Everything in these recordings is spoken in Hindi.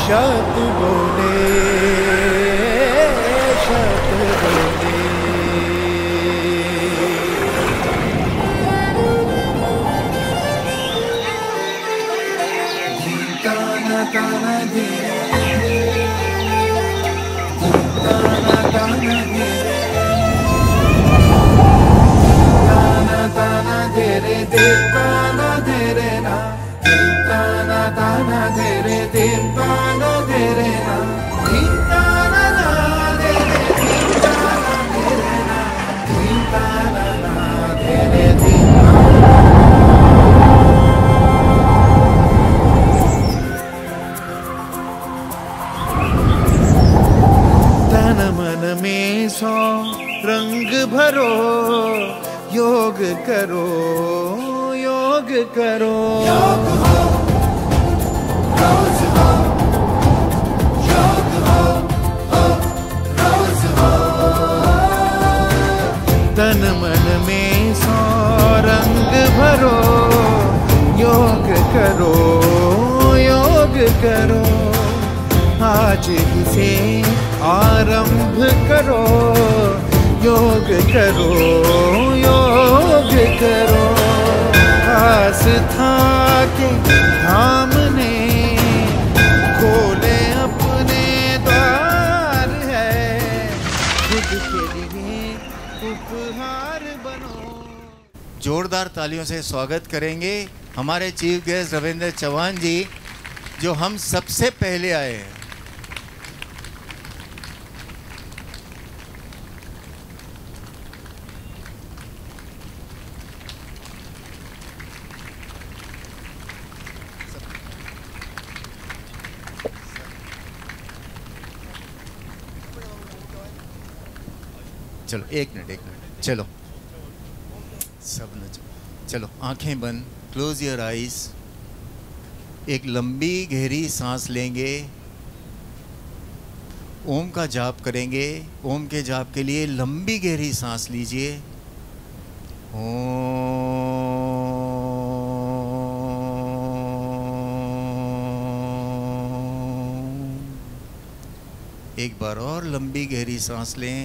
शत बोले शत बोले। ताना ताना दे ताना ताना दे ताना ताना दे रे दे ताना दे रे ना ताना ताना दे रे दे ताना दे रे ना ताना ना दे रे ताना दे रे ना ताना ना दे रे तन मन में सो रंग भरो योग करो योग करो योग हो रोज हो योग हो रोज हो। तन मन में सो रंग भरो योग करो योग करो। आज ही से आरंभ करो योग करो योग करो। आस्था के धाम ने खोले अपने द्वार है खुद के लिए उपहार बनो। जोरदार तालियों से स्वागत करेंगे हमारे चीफ गेस्ट रविंद्र चौहान जी, जो हम सबसे पहले आए हैं। चलो एक मिनट चलो सब न चलो आंखें बंद, क्लोज योर आइज। एक लंबी गहरी सांस लेंगे, ओम का जाप करेंगे। ओम के जाप के लिए लंबी गहरी सांस लीजिए। ओम। एक बार और लंबी गहरी सांस लें।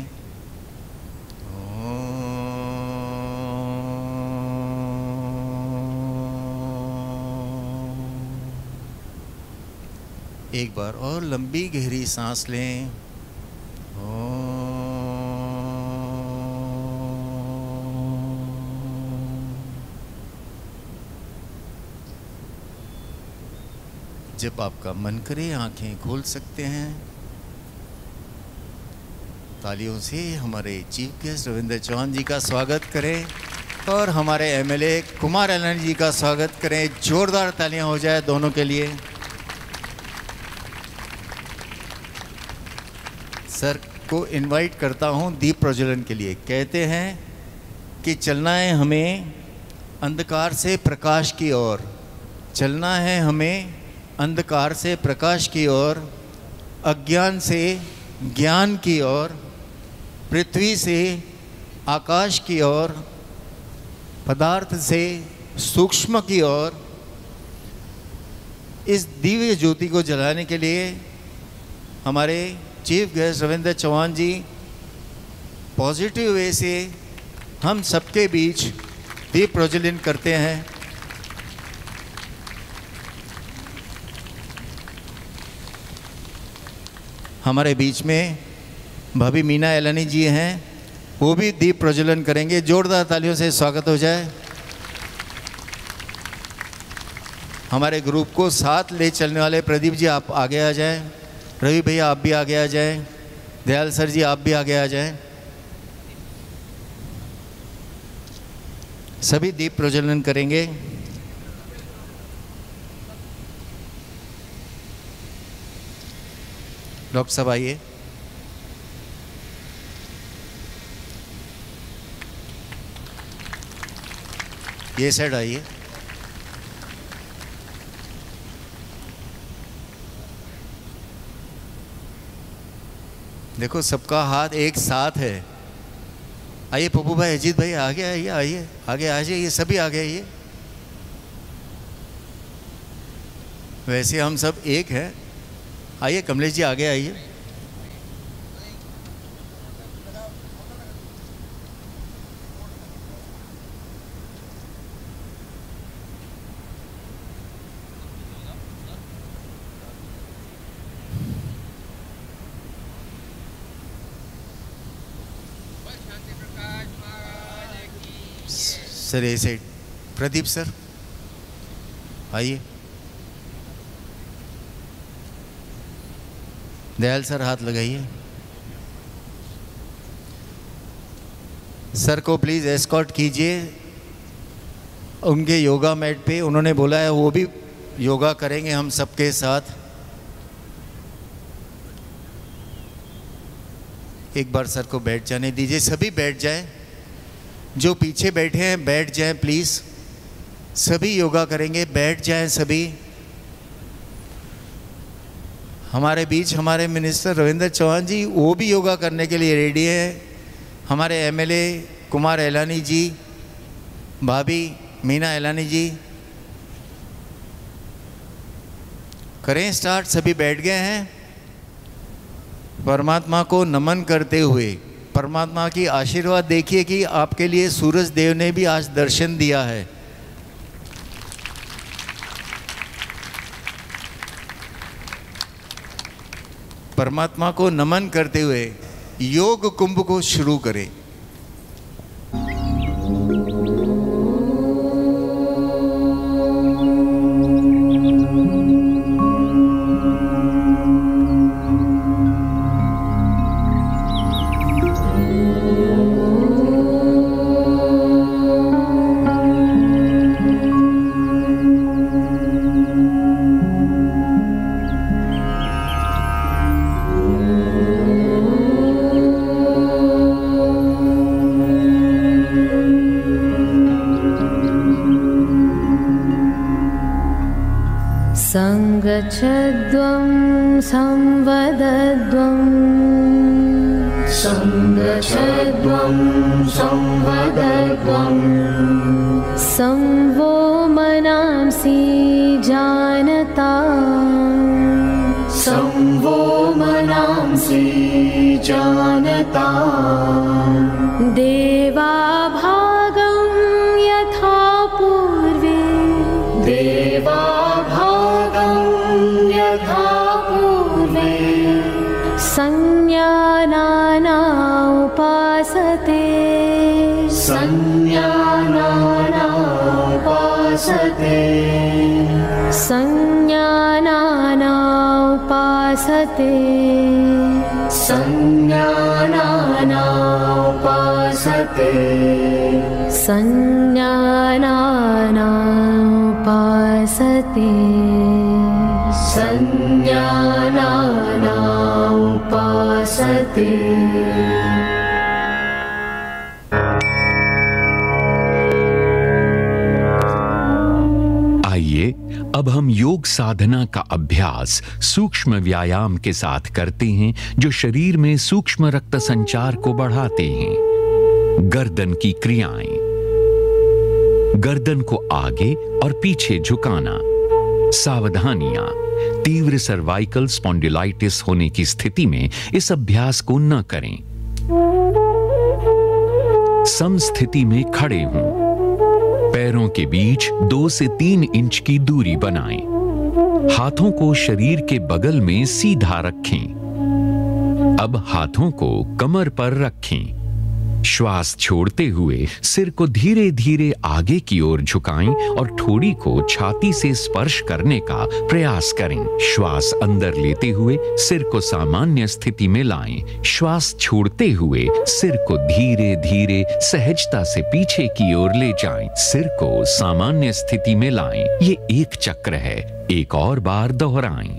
एक बार और लंबी गहरी सांस लें। जब आपका मन करे आंखें खोल सकते हैं। तालियों से हमारे चीफ गेस्ट रविंद्र चौहान जी का स्वागत करें और हमारे एमएलए कुमार एलन जी का स्वागत करें। जोरदार तालियां हो जाए दोनों के लिए। सर को इनवाइट करता हूं दीप प्रज्वलन के लिए। कहते हैं कि चलना है हमें अंधकार से प्रकाश की ओर, चलना है हमें अंधकार से प्रकाश की ओर, अज्ञान से ज्ञान की ओर, पृथ्वी से आकाश की ओर, पदार्थ से सूक्ष्म की ओर। इस दिव्य ज्योति को जलाने के लिए हमारे chief guest Ravindra Chauhan ji positive way से हम सबके बीच दीप प्रज्वलन करते हैं। हमारे बीच में भाभी मीना एलानी जी हैं, वो भी दीप प्रज्वलन करेंगे। जोरदार तालियों से स्वागत हो जाए। हमारे ग्रुप को साथ ले चलने वाले प्रदीप जी आप आगे आ जाएं। रवि भैया आप भी आगे आ जाएं। दयाल सर जी आप भी आगे आ जाएं। सभी दीप प्रज्वलन करेंगे। डॉक्टर साहब आइए। ये साइड आइए। देखो सबका हाथ एक साथ है। आइए पप्पू भाई, अजीत भाई आगे आइए, आइए आगे आ जाइए, सभी आगे आइए। वैसे हम सब एक हैं, आइए कमलेश जी, आगे आइए। सर ऐसे प्रदीप सर आइए। दयाल सर हाथ लगाइए। सर को प्लीज़ एस्कॉर्ट कीजिए उनके योगा मैट पे। उन्होंने बोला है वो भी योगा करेंगे हम सबके साथ। एक बार सर को बैठ जाने दीजिए। सभी बैठ जाएं, जो पीछे बैठे हैं बैठ जाएं प्लीज़। सभी योगा करेंगे, बैठ जाएं सभी। हमारे बीच हमारे मिनिस्टर रविंद्र चौहान जी, वो भी योगा करने के लिए रेडी हैं। हमारे एमएलए कुमार एलानी जी, भाभी मीना एलानी जी, करें स्टार्ट। सभी बैठ गए हैं। परमात्मा को नमन करते हुए परमात्मा की आशीर्वाद देखिए कि आपके लिए सूरज देव ने भी आज दर्शन दिया है। परमात्मा को नमन करते हुए योग कुंभ को शुरू करें। सङ्गच्छध्वं संवदध्वं सङ्गच्छध्वं संवदध्वं संवो मनांसि जानता संवो मनांसि जानता देवाभागं यथा पूर्वे यथा पूर्वे संज्ञानाना उपासते संज्ञानाना उपासते संज्ञानाना उपासते संज्ञानाना उपासते संज्ञानाना उपासते संज्ञानाना उपासते। आइए अब हम योग साधना का अभ्यास सूक्ष्म व्यायाम के साथ करते हैं जो शरीर में सूक्ष्म रक्त संचार को बढ़ाते हैं। गर्दन की क्रियाएं। गर्दन को आगे और पीछे झुकाना। सावधानियां। तीव्र सर्वाइकल स्पॉन्डिलाइटिस होने की स्थिति में इस अभ्यास को न करें। समस्थिति में खड़े हों। पैरों के बीच 2 से 3 इंच की दूरी बनाएं। हाथों को शरीर के बगल में सीधा रखें। अब हाथों को कमर पर रखें। श्वास छोड़ते हुए सिर को धीरे धीरे आगे की ओर झुकाएं और ठोड़ी को छाती से स्पर्श करने का प्रयास करें। श्वास अंदर लेते हुए सिर को सामान्य स्थिति में लाएं। श्वास छोड़ते हुए सिर को धीरे धीरे सहजता से पीछे की ओर ले जाएं। सिर को सामान्य स्थिति में लाएं। ये एक चक्र है। एक और बार दोहराएं।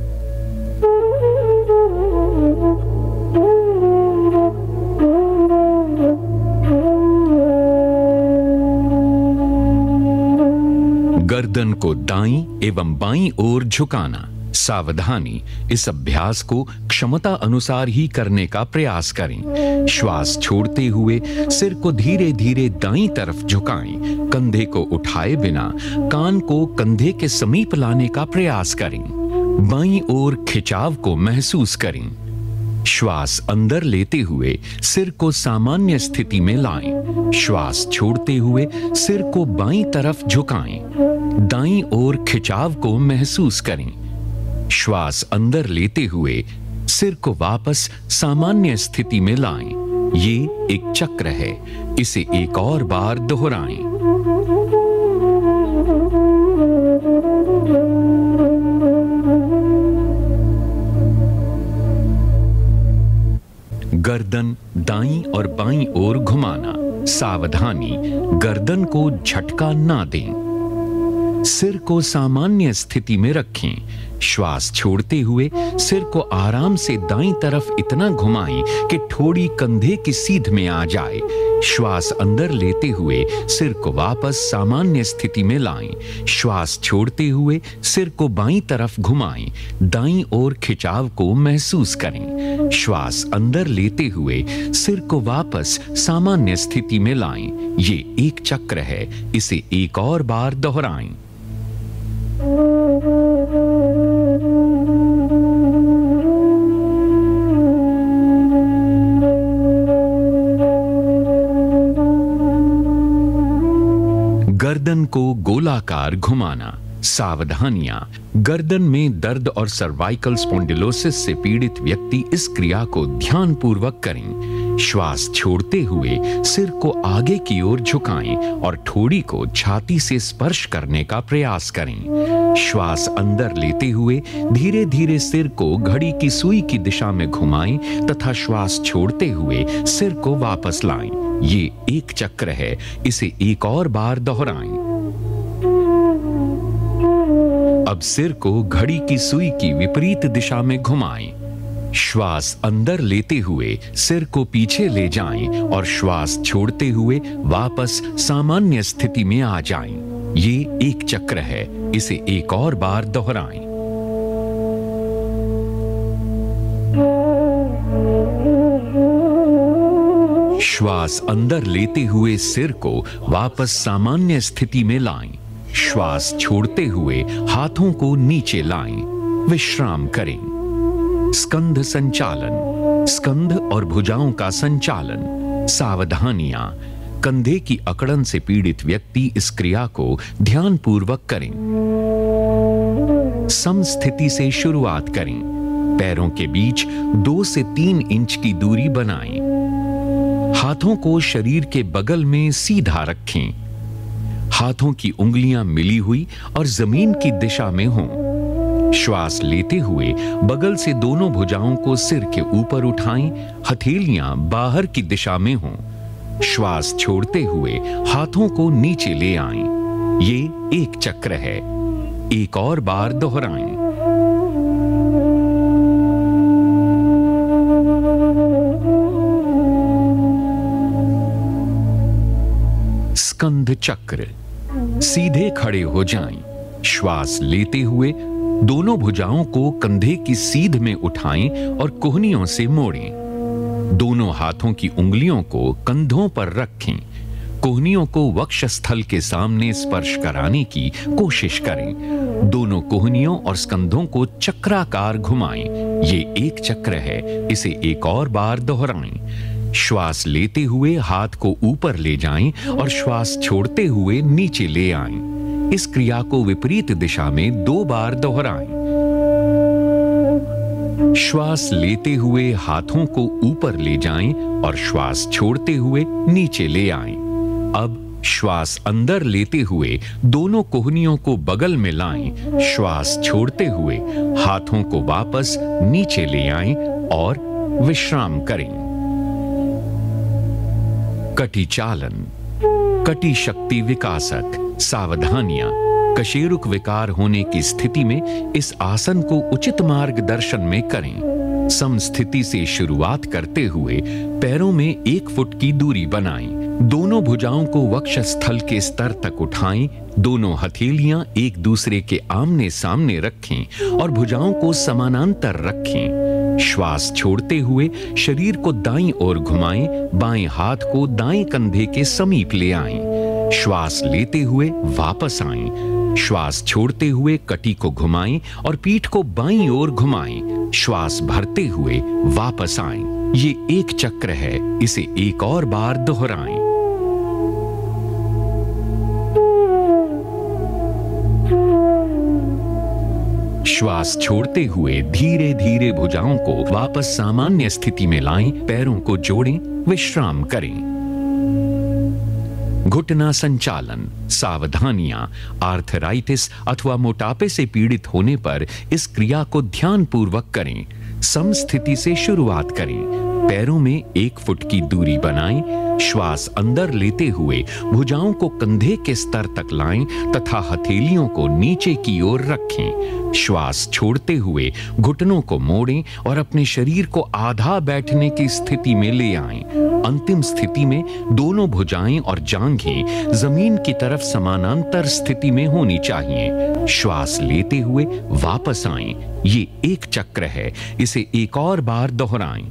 गर्दन को दाईं एवं बाईं ओर झुकाना। सावधानी, इस अभ्यास को क्षमता अनुसार ही करने का प्रयास करें। श्वास छोड़ते हुए सिर को धीरे धीरे दाईं तरफ झुकाएं। कंधे को उठाए बिना कान को कंधे के समीप लाने का प्रयास करें। बाईं ओर खिंचाव को महसूस करें। श्वास अंदर लेते हुए सिर को सामान्य स्थिति में लाएं। श्वास छोड़ते हुए सिर को बाईं तरफ झुकाएं। दाईं ओर खिंचाव को महसूस करें। श्वास अंदर लेते हुए सिर को वापस सामान्य स्थिति में लाएं। ये एक चक्र है, इसे एक और बार दोहराएं। गर्दन दाईं और बाईं ओर घुमाना। सावधानी, गर्दन को झटका ना दें। सिर को सामान्य स्थिति में रखें। श्वास छोड़ते हुए सिर को आराम से दाईं तरफ इतना घुमाएं कि ठोड़ी कंधे की सीध में आ जाए। श्वास अंदर लेते हुए सिर को वापस सामान्य स्थिति में लाएं। श्वास छोड़ते हुए सिर को बाईं तरफ घुमाएं। दाईं ओर खिंचाव को महसूस करें। श्वास अंदर लेते हुए सिर को वापस सामान्य स्थिति में लाएं। ये एक चक्र है, इसे एक और बार दोहराएं। गर्दन को गोलाकार घुमाना। सावधानियां, गर्दन में दर्द और सर्वाइकल स्पॉन्डिलोसिस से पीड़ित व्यक्ति इस क्रिया को ध्यानपूर्वक करें। श्वास छोड़ते हुए सिर को आगे की ओर झुकाएं और ठोड़ी को छाती से स्पर्श करने का प्रयास करें। श्वास अंदर लेते हुए धीरे धीरे सिर को घड़ी की सुई की दिशा में घुमाएं तथा श्वास छोड़ते हुए सिर को वापस लाएं। ये एक चक्र है, इसे एक और बार दोहराएं। अब सिर को घड़ी की सुई की विपरीत दिशा में घुमाएं। श्वास अंदर लेते हुए सिर को पीछे ले जाएं और श्वास छोड़ते हुए वापस सामान्य स्थिति में आ जाएं। ये एक चक्र है, इसे एक और बार दोहराएं। श्वास अंदर लेते हुए सिर को वापस सामान्य स्थिति में लाएं। श्वास छोड़ते हुए हाथों को नीचे लाएं। विश्राम करें। स्कंध संचालन, स्कंध और भुजाओं का संचालन। सावधानियां, कंधे की अकड़न से पीड़ित व्यक्ति इस क्रिया को ध्यानपूर्वक करें। समस्थिति से शुरुआत करें। पैरों के बीच 2 से 3 इंच की दूरी बनाएं। हाथों को शरीर के बगल में सीधा रखें। हाथों की उंगलियां मिली हुई और जमीन की दिशा में हों। श्वास लेते हुए बगल से दोनों भुजाओं को सिर के ऊपर उठाएं। हथेलियां बाहर की दिशा में हों। श्वास छोड़ते हुए हाथों को नीचे ले आएं। ये एक चक्र है, एक और बार दोहराएं। स्कंध चक्र। सीधे खड़े हो जाएं। श्वास लेते हुए दोनों भुजाओं को कंधे की सीध में उठाएं और कोहनियों से मोड़ें। दोनों हाथों की उंगलियों को कंधों पर रखें। कोहनियों को वक्षस्थल के सामने स्पर्श कराने की कोशिश करें। दोनों कोहनियों और स्कंधों को चक्राकार घुमाएं। ये एक चक्र है, इसे एक और बार दोहराएं। श्वास लेते हुए हाथ को ऊपर ले जाएं और श्वास छोड़ते हुए नीचे ले आएं। इस क्रिया को विपरीत दिशा में 2 बार दोहराएं। श्वास लेते हुए हाथों को ऊपर ले जाएं और श्वास छोड़ते हुए नीचे ले आएं। अब श्वास अंदर लेते हुए दोनों कोहनियों को बगल में लाएं। श्वास छोड़ते हुए हाथों को वापस नीचे ले आएं और विश्राम करें। कटी चालन, कटी शक्ति विकासक। सावधानियां, कशेरुक विकार होने की स्थिति में इस आसन को उचित मार्गदर्शन में करें। समस्थिति से शुरुआत करते हुए पैरों में 1 फुट की दूरी बनाएं। दोनों भुजाओं को वक्षस्थल के स्तर तक उठाएं। दोनों हथेलियां एक दूसरे के आमने सामने रखें और भुजाओं को समानांतर रखें। श्वास छोड़ते हुए शरीर को दाईं ओर घुमाएं। बाएं हाथ को दाएं कंधे के समीप ले आएं। श्वास लेते हुए वापस आएं। श्वास छोड़ते हुए कटी को घुमाएं और पीठ को बाईं ओर घुमाएं। श्वास भरते हुए वापस आएं। ये एक चक्र है, इसे एक और बार दोहराएं। श्वास छोड़ते हुए धीरे धीरे भुजाओं को वापस सामान्य स्थिति में लाएं। पैरों को जोड़ें, विश्राम करें। घुटना संचालन, सावधानियां। आर्थराइटिस अथवा मोटापे से पीड़ित होने पर इस क्रिया को ध्यानपूर्वक करें। समस्थिति से शुरुआत करें। पैरों में 1 फुट की दूरी बनाएं। श्वास अंदर लेते हुए भुजाओं को कंधे के स्तर तक लाएं तथा हथेलियों को नीचे की ओर रखें। श्वास छोड़ते हुए घुटनों को मोड़ें और अपने शरीर को आधा बैठने की स्थिति में ले आएं। अंतिम स्थिति में दोनों भुजाएं और जांघें जमीन की तरफ समानांतर स्थिति में होनी चाहिए। श्वास लेते हुए वापस आएं। ये एक चक्र है, इसे एक और बार दोहराएं।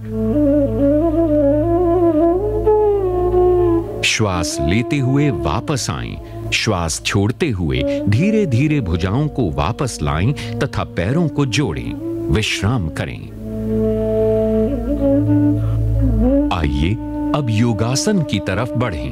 श्वास लेते हुए वापस आएं। श्वास छोड़ते हुए धीरे धीरे भुजाओं को वापस लाएं तथा पैरों को जोड़ें। विश्राम करें। आइए अब योगासन की तरफ बढ़ें।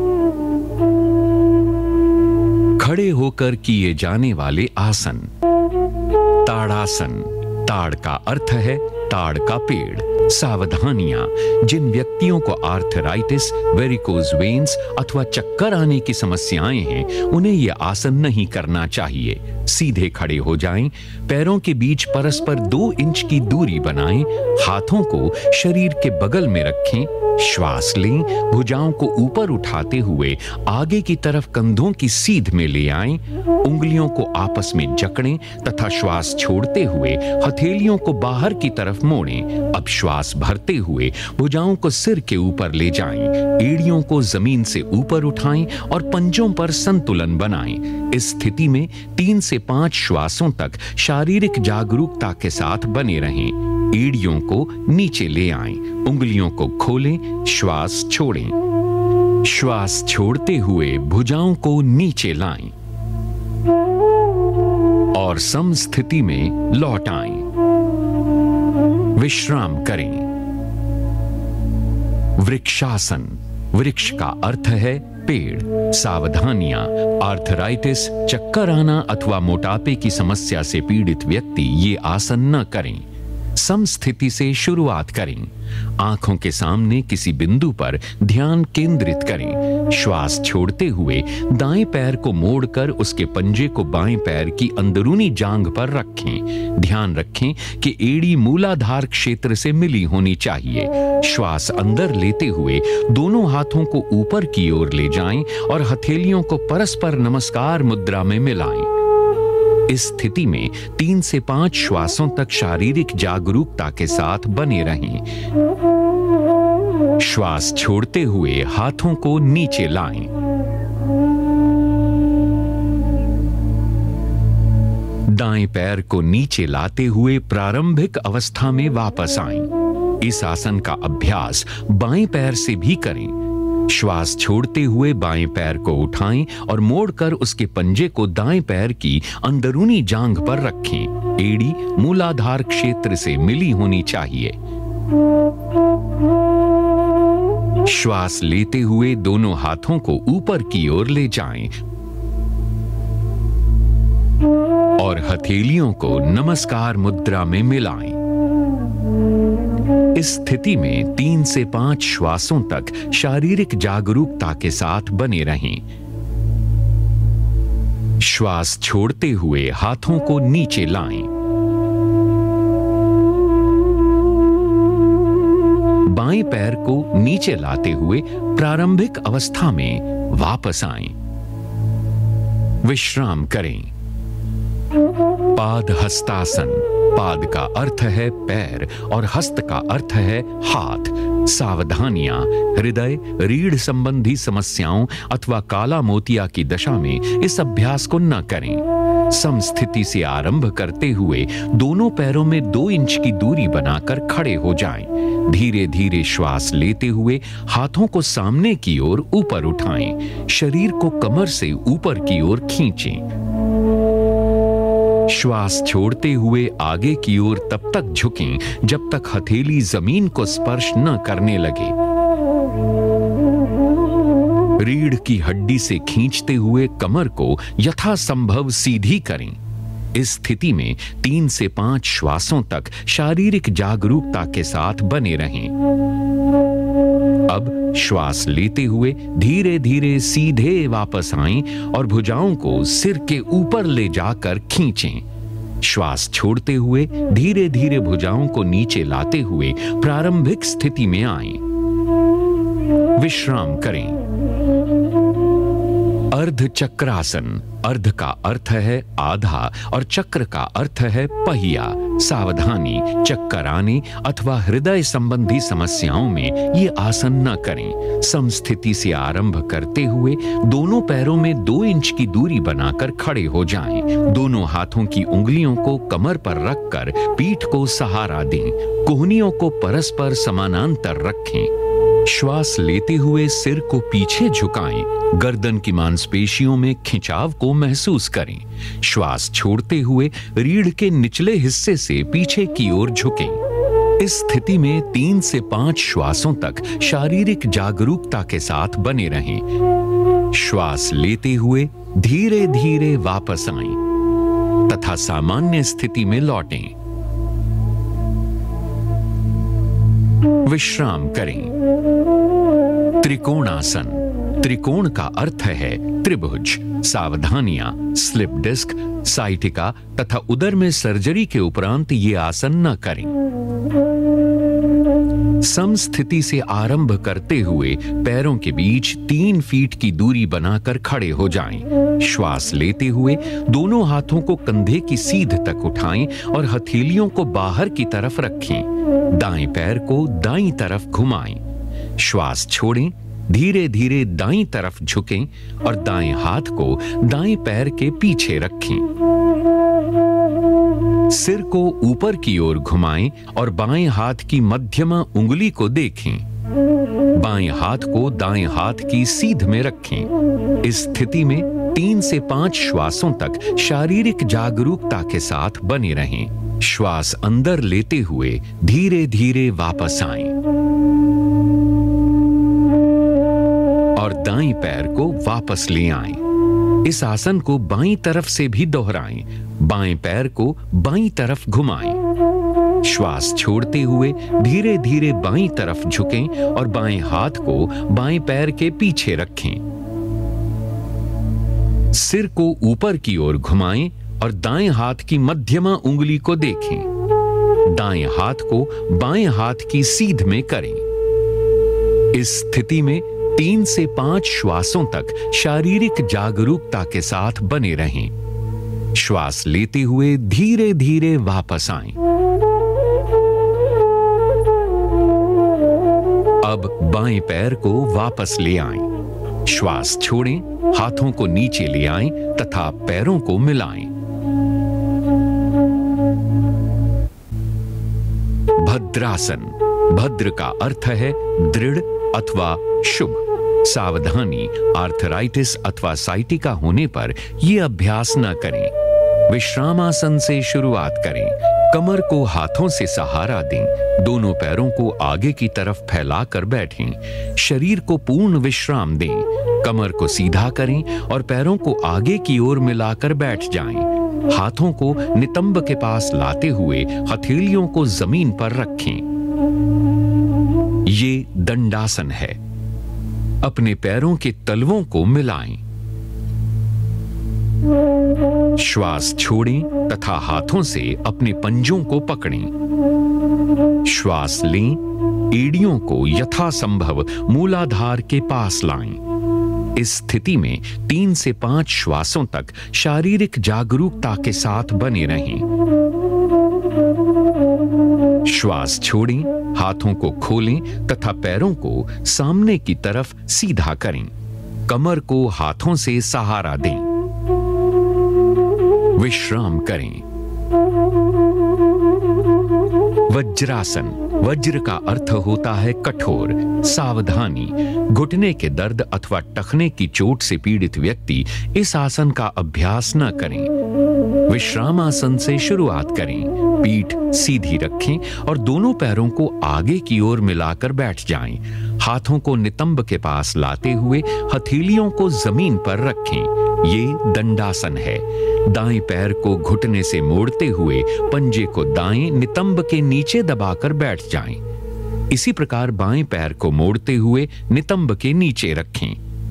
खड़े होकर किए जाने वाले आसन। ताड़ासन। ताड़ का अर्थ है ताड़ का पेड़। सावधानियां। जिन व्यक्तियों को आर्थराइटिस, वेरिकोज वेन्स अथवा चक्कर आने की समस्याएं हैं, उन्हें यह आसन नहीं करना चाहिए। सीधे खड़े हो जाएं। पैरों के बीच परस्पर 2 इंच की दूरी बनाएं। हाथों को शरीर के बगल में रखें। श्वास लें। भुजाओं को ऊपर उठाते हुए आगे की तरफ कंधों की सीध में ले आएं। उंगलियों को आपस में जकड़ें तथा श्वास छोड़ते हुए हथेलियों को बाहर की तरफ मोड़ें। अब श्वास भरते हुए भुजाओं को सिर के ऊपर ले जाएं। एड़ियों को जमीन से ऊपर उठाएं और पंजों पर संतुलन बनाएं। इस स्थिति में 3 से 5 श्वासों तक शारीरिक जागरूकता के साथ बने रहें। एड़ियों को नीचे ले आएं। उंगलियों को खोलें। श्वास छोड़ें। श्वास छोड़ते हुए भुजाओं को नीचे लाएं और समस्थिति में लौट आएं। विश्राम करें। वृक्षासन। वृक्ष का अर्थ है पेड़। सावधानियां। आर्थराइटिस, चक्कर आना अथवा मोटापे की समस्या से पीड़ित व्यक्ति ये आसन न करें। समस्थिति से शुरुआत करें। आंखों के सामने किसी बिंदु पर ध्यान केंद्रित करें। श्वास छोड़ते हुए दाएं पैर को मोड़कर उसके पंजे को बाएं पैर की अंदरूनी जांघ पर रखें। ध्यान रखें कि एड़ी मूलाधार क्षेत्र से मिली होनी चाहिए। श्वास अंदर लेते हुए दोनों हाथों को ऊपर की ओर ले जाएं और हथेलियों को परस्पर नमस्कार मुद्रा में मिलाएं। इस स्थिति में 3 से 5 श्वासों तक शारीरिक जागरूकता के साथ बने रहें। श्वास छोड़ते हुए हाथों को नीचे लाएं। दाएं पैर को नीचे लाते हुए प्रारंभिक अवस्था में वापस आएं। इस आसन का अभ्यास बाएं पैर से भी करें। श्वास छोड़ते हुए बाएं पैर को उठाएं और मोड़कर उसके पंजे को दाएं पैर की अंदरूनी जांघ पर रखें। एड़ी मूलाधार क्षेत्र से मिली होनी चाहिए। श्वास लेते हुए दोनों हाथों को ऊपर की ओर ले जाएं और हथेलियों को नमस्कार मुद्रा में मिलाएं। इस स्थिति में 3 से 5 श्वासों तक शारीरिक जागरूकता के साथ बने रहें। श्वास छोड़ते हुए हाथों को नीचे लाएं। बाएं पैर को नीचे लाते हुए प्रारंभिक अवस्था में वापस आएं। विश्राम करें। पाद हस्तासन। पाद का अर्थ है पैर और हस्त का अर्थ है हाथ। सावधानियां। हृदय, रीढ़ संबंधी समस्याओं अथवा काला मोतिया की दशा में इस अभ्यास को न करें। समस्थिति से आरंभ करते हुए दोनों पैरों में 2 इंच की दूरी बनाकर खड़े हो जाएं। धीरे धीरे श्वास लेते हुए हाथों को सामने की ओर ऊपर उठाएं। शरीर को कमर से ऊपर की ओर खींचें। श्वास छोड़ते हुए आगे की ओर तब तक झुकें जब तक हथेली जमीन को स्पर्श न करने लगे। रीढ़ की हड्डी से खींचते हुए कमर को यथासंभव सीधी करें। इस स्थिति में 3 से 5 श्वासों तक शारीरिक जागरूकता के साथ बने रहें। अब श्वास लेते हुए धीरे धीरे सीधे वापस आएं और भुजाओं को सिर के ऊपर ले जाकर खींचें। श्वास छोड़ते हुए धीरे धीरे भुजाओं को नीचे लाते हुए प्रारंभिक स्थिति में आएं। विश्राम करें। अर्ध चक्रासन। अर्ध का अर्थ है आधा और चक्र का अर्थ है पहिया। सावधानी, चक्कर आने अथवा हृदय संबंधी समस्याओं में ये आसन न करें। समस्थिति से आरंभ करते हुए दोनों पैरों में 2 इंच की दूरी बनाकर खड़े हो जाएं। दोनों हाथों की उंगलियों को कमर पर रखकर पीठ को सहारा दें। कोहनियों को परस्पर समानांतर रखें। श्वास लेते हुए सिर को पीछे झुकाएं। गर्दन की मांसपेशियों में खिंचाव को महसूस करें। श्वास छोड़ते हुए रीढ़ के निचले हिस्से से पीछे की ओर झुकें। इस स्थिति में 3 से 5 श्वासों तक शारीरिक जागरूकता के साथ बने रहें। श्वास लेते हुए धीरे धीरे वापस आएं तथा सामान्य स्थिति में लौटें। विश्राम करें। त्रिकोणासन। त्रिकोण का अर्थ है त्रिभुज। सावधानियां, स्लिप डिस्क, साइटिका तथा उदर में सर्जरी के उपरांत ये आसन न करें। समस्थिति से आरंभ करते हुए पैरों के बीच 3 फीट की दूरी बनाकर खड़े हो जाएं। श्वास लेते हुए दोनों हाथों को कंधे की सीध तक उठाएं और हथेलियों को बाहर की तरफ रखें। दाएं पैर को दाईं तरफ घुमाएं। श्वास छोड़ें। धीरे धीरे दाईं तरफ झुकें और दाएं हाथ को दाएं पैर के पीछे रखें। सिर को ऊपर की ओर घुमाएं और बाएं हाथ की मध्यमा उंगली को देखें। बाएं हाथ को दाएं हाथ की सीध में रखें। इस स्थिति में 3 से 5 श्वासों तक शारीरिक जागरूकता के साथ बने रहें। श्वास अंदर लेते हुए धीरे धीरे वापस आएं और दाएं पैर को वापस ले आएं। इस आसन को बाईं तरफ से भी दोहराएं। बाएं पैर को बाईं तरफ घुमाएं। श्वास छोड़ते हुए धीरे धीरे बाईं तरफ झुकें और बाएं हाथ को बाएं पैर के पीछे रखें। सिर को ऊपर की ओर घुमाएं और दाएं हाथ की मध्यमा उंगली को देखें। दाएं हाथ को बाएं हाथ की सीध में करें। इस स्थिति में 3 से 5 श्वासों तक शारीरिक जागरूकता के साथ बने रहें। श्वास लेते हुए धीरे धीरे वापस आएं। अब बाएं पैर को वापस ले आएं। श्वास छोड़ें, हाथों को नीचे ले आएं तथा पैरों को मिलाएं। भद्रासन। भद्र का अर्थ है दृढ़ अथवा शुभ। सावधानी, आर्थराइटिस अथवा साइटिका होने पर यह अभ्यास न करें। विश्रामासन से शुरुआत करें। कमर को हाथों से सहारा दें। दोनों पैरों को आगे की तरफ फैलाकर बैठें। शरीर को पूर्ण विश्राम दें। कमर को सीधा करें और पैरों को आगे की ओर मिलाकर बैठ जाएं। हाथों को नितंब के पास लाते हुए हथेलियों को जमीन पर रखें। ये दंडासन है। अपने पैरों के तलवों को मिलाएं। श्वास छोड़ें तथा हाथों से अपने पंजों को पकड़ें। श्वास लें। एड़ियों को यथासंभव मूलाधार के पास लाएं। इस स्थिति में 3 से 5 श्वासों तक शारीरिक जागरूकता के साथ बने रहें। श्वास छोड़ें, हाथों को खोलें तथा पैरों को सामने की तरफ सीधा करें। कमर को हाथों से सहारा दें। विश्राम करें। वज्रासन। वज्र का अर्थ होता है कठोर। सावधानी, घुटने के दर्द अथवा टखने की चोट से पीड़ित व्यक्ति इस आसन का अभ्यास न करें। विश्राम आसन से शुरुआत करें। पीठ सीधी रखें और दोनों पैरों को आगे की ओर मिलाकर बैठ जाएं। हाथों को नितंब के पास लाते हुए हथेलियों को जमीन पर रखें। ये दंडासन है। दाएं पैर को घुटने से मोड़ते हुए पंजे को दाएं नितंब के नीचे दबाकर बैठ जाएं। इसी प्रकार बाएं पैर को मोड़ते हुए नितंब के नीचे रखें।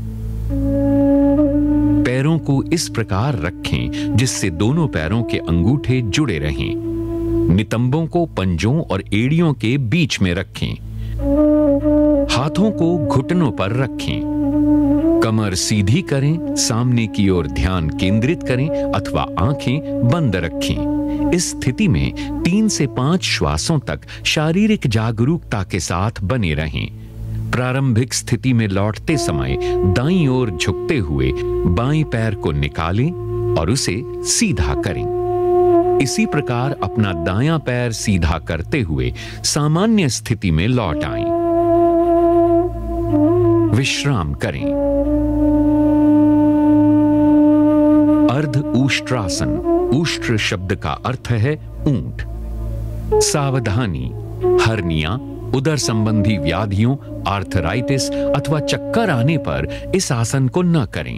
पैरों को इस प्रकार रखें जिससे दोनों पैरों के अंगूठे जुड़े रहें। नितंबों को पंजों और एड़ियों के बीच में रखें। हाथों को घुटनों पर रखें। कमर सीधी करें, सामने की ओर ध्यान केंद्रित करें अथवा आंखें बंद रखें। इस स्थिति में 3 से 5 श्वासों तक शारीरिक जागरूकता के साथ बने रहें। प्रारंभिक स्थिति में लौटते समय दाईं ओर झुकते हुए बाएं पैर को निकालें और उसे सीधा करें। इसी प्रकार अपना दायां पैर सीधा करते हुए सामान्य स्थिति में लौट आएं। विश्राम करें। अर्ध उष्ट्रासन। उष्ट्र शब्द का अर्थ है ऊंट। सावधानी, हर्निया, उदर संबंधी व्याधियों, आर्थराइटिस अथवा चक्कर आने पर इस आसन को न करें।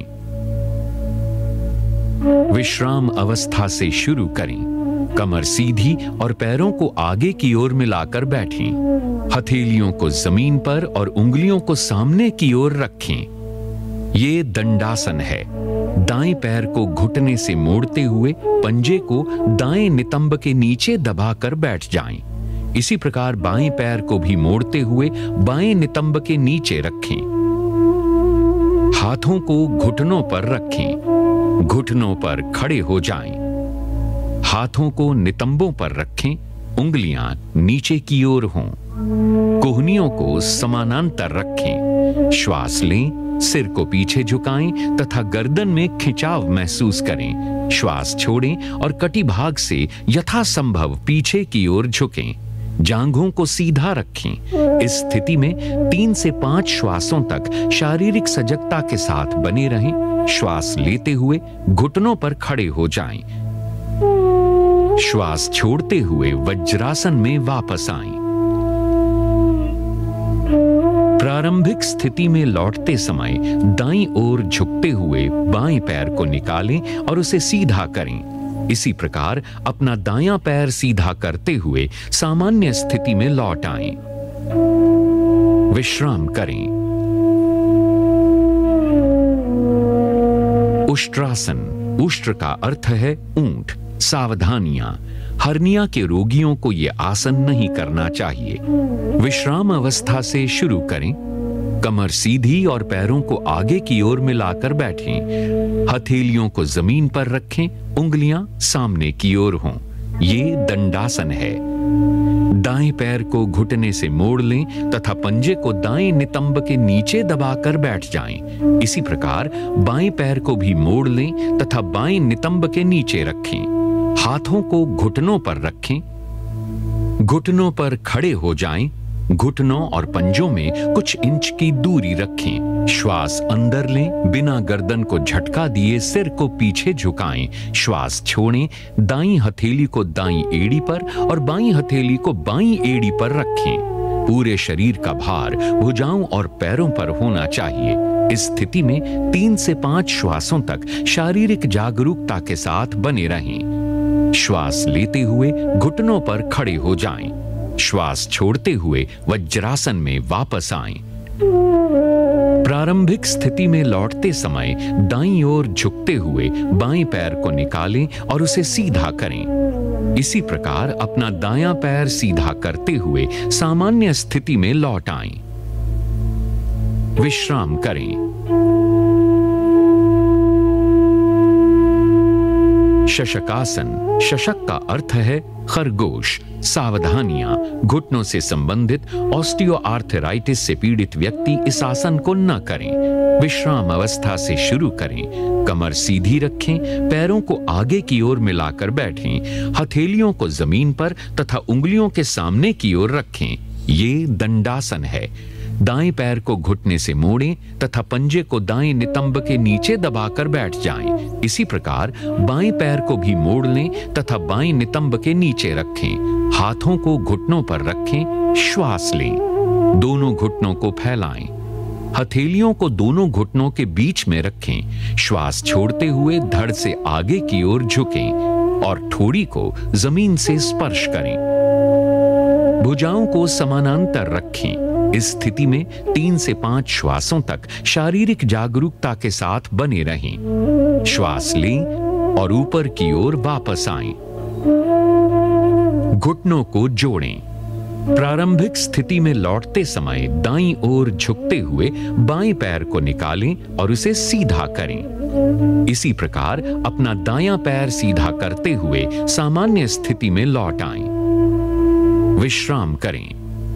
विश्राम अवस्था से शुरू करें। कमर सीधी और पैरों को आगे की ओर मिलाकर बैठें। हथेलियों को जमीन पर और उंगलियों को सामने की ओर रखें। ये दंडासन है। दाएं पैर को घुटने से मोड़ते हुए पंजे को दाएं नितंब के नीचे दबाकर बैठ जाएं। इसी प्रकार बाएं पैर को भी मोड़ते हुए बाएं नितंब के नीचे रखें। हाथों को घुटनों पर रखें। घुटनों पर खड़े हो जाएं। हाथों को नितंबों पर रखें। उंगलियां नीचे की ओर हों। कोहनियों को समानांतर रखें। श्वास लें। सिर को पीछे झुकाएं तथा गर्दन में खिंचाव महसूस करें। श्वास छोड़ें और कटिभाग से यथासंभव पीछे की ओर झुकें। जांघों को सीधा रखें। इस स्थिति में 3 से 5 श्वासों तक शारीरिक सजगता के साथ बने रहें। श्वास लेते हुए घुटनों पर खड़े हो जाएं। श्वास छोड़ते हुए वज्रासन में वापस आएं। प्रारंभिक स्थिति में लौटते समय दाईं ओर झुकते हुए बाएं पैर को निकालें और उसे सीधा करें। इसी प्रकार अपना दायां पैर सीधा करते हुए सामान्य स्थिति में लौट आएं। विश्राम करें। उष्ट्रासन। उष्ट्र का अर्थ है ऊंट। सावधानियां। हर्निया के रोगियों को यह आसन नहीं करना चाहिए। विश्राम अवस्था से शुरू करें। कमर सीधी और पैरों को आगे की ओर मिलाकर बैठें। हथेलियों को जमीन पर रखें। उंगलियां सामने की ओर हों। ये दंडासन है। दाएं पैर को घुटने से मोड़ लें तथा पंजे को दाएं नितंब के नीचे दबाकर बैठ जाएं। इसी प्रकार बाएं पैर को भी मोड़ लें तथा बाएं नितंब के नीचे रखें। हाथों को घुटनों पर रखें। घुटनों पर खड़े हो जाएं। घुटनों और पंजों में कुछ इंच की दूरी रखें। श्वास अंदर लें। बिना गर्दन को झटका दिए सिर को पीछे झुकाएं। श्वास छोड़ें। दाईं हथेली को दाईं एड़ी पर और बाईं हथेली को बाईं एड़ी पर रखें। पूरे शरीर का भार भुजाओं और पैरों पर होना चाहिए। इस स्थिति में 3 से 5 श्वासों तक शारीरिक जागरूकता के साथ बने रहें। श्वास लेते हुए घुटनों पर खड़े हो जाएं। श्वास छोड़ते हुए वज्रासन में वापस आएं। प्रारंभिक स्थिति में लौटते समय दाईं ओर झुकते हुए बाएं पैर को निकालें और उसे सीधा करें। इसी प्रकार अपना दायां पैर सीधा करते हुए सामान्य स्थिति में लौट आएं। विश्राम करें। शशकासन। शशक का अर्थ है खरगोश। सावधानियां। घुटनों से संबंधित ऑस्टियोआर्थराइटिस से पीड़ित व्यक्ति इस आसन को न करें। विश्राम अवस्था से शुरू करें। कमर सीधी रखें। पैरों को आगे की ओर मिलाकर बैठें। हथेलियों को जमीन पर तथा उंगलियों के सामने की ओर रखें। ये दंडासन है। दाएं पैर को घुटने से मोड़ें तथा पंजे को दाएं नितंब के नीचे दबाकर बैठ जाएं। इसी प्रकार बाएं पैर को भी मोड़ लें तथा बाएं नितंब के नीचे रखें। हाथों को घुटनों पर रखें। श्वास लें। दोनों घुटनों को फैलाएं। हथेलियों को दोनों घुटनों के बीच में रखें। श्वास छोड़ते हुए धड़ से आगे की ओर झुकें और ठोड़ी को जमीन से स्पर्श करें। भुजाओं को समानांतर रखें। इस स्थिति में 3 से 5 श्वासों तक शारीरिक जागरूकता के साथ बने रहें। श्वास लें और ऊपर की ओर वापस आएं। घुटनों को जोड़ें। प्रारंभिक स्थिति में लौटते समय दाईं ओर झुकते हुए बाएं पैर को निकालें और उसे सीधा करें। इसी प्रकार अपना दायां पैर सीधा करते हुए सामान्य स्थिति में लौट आएं। विश्राम करें।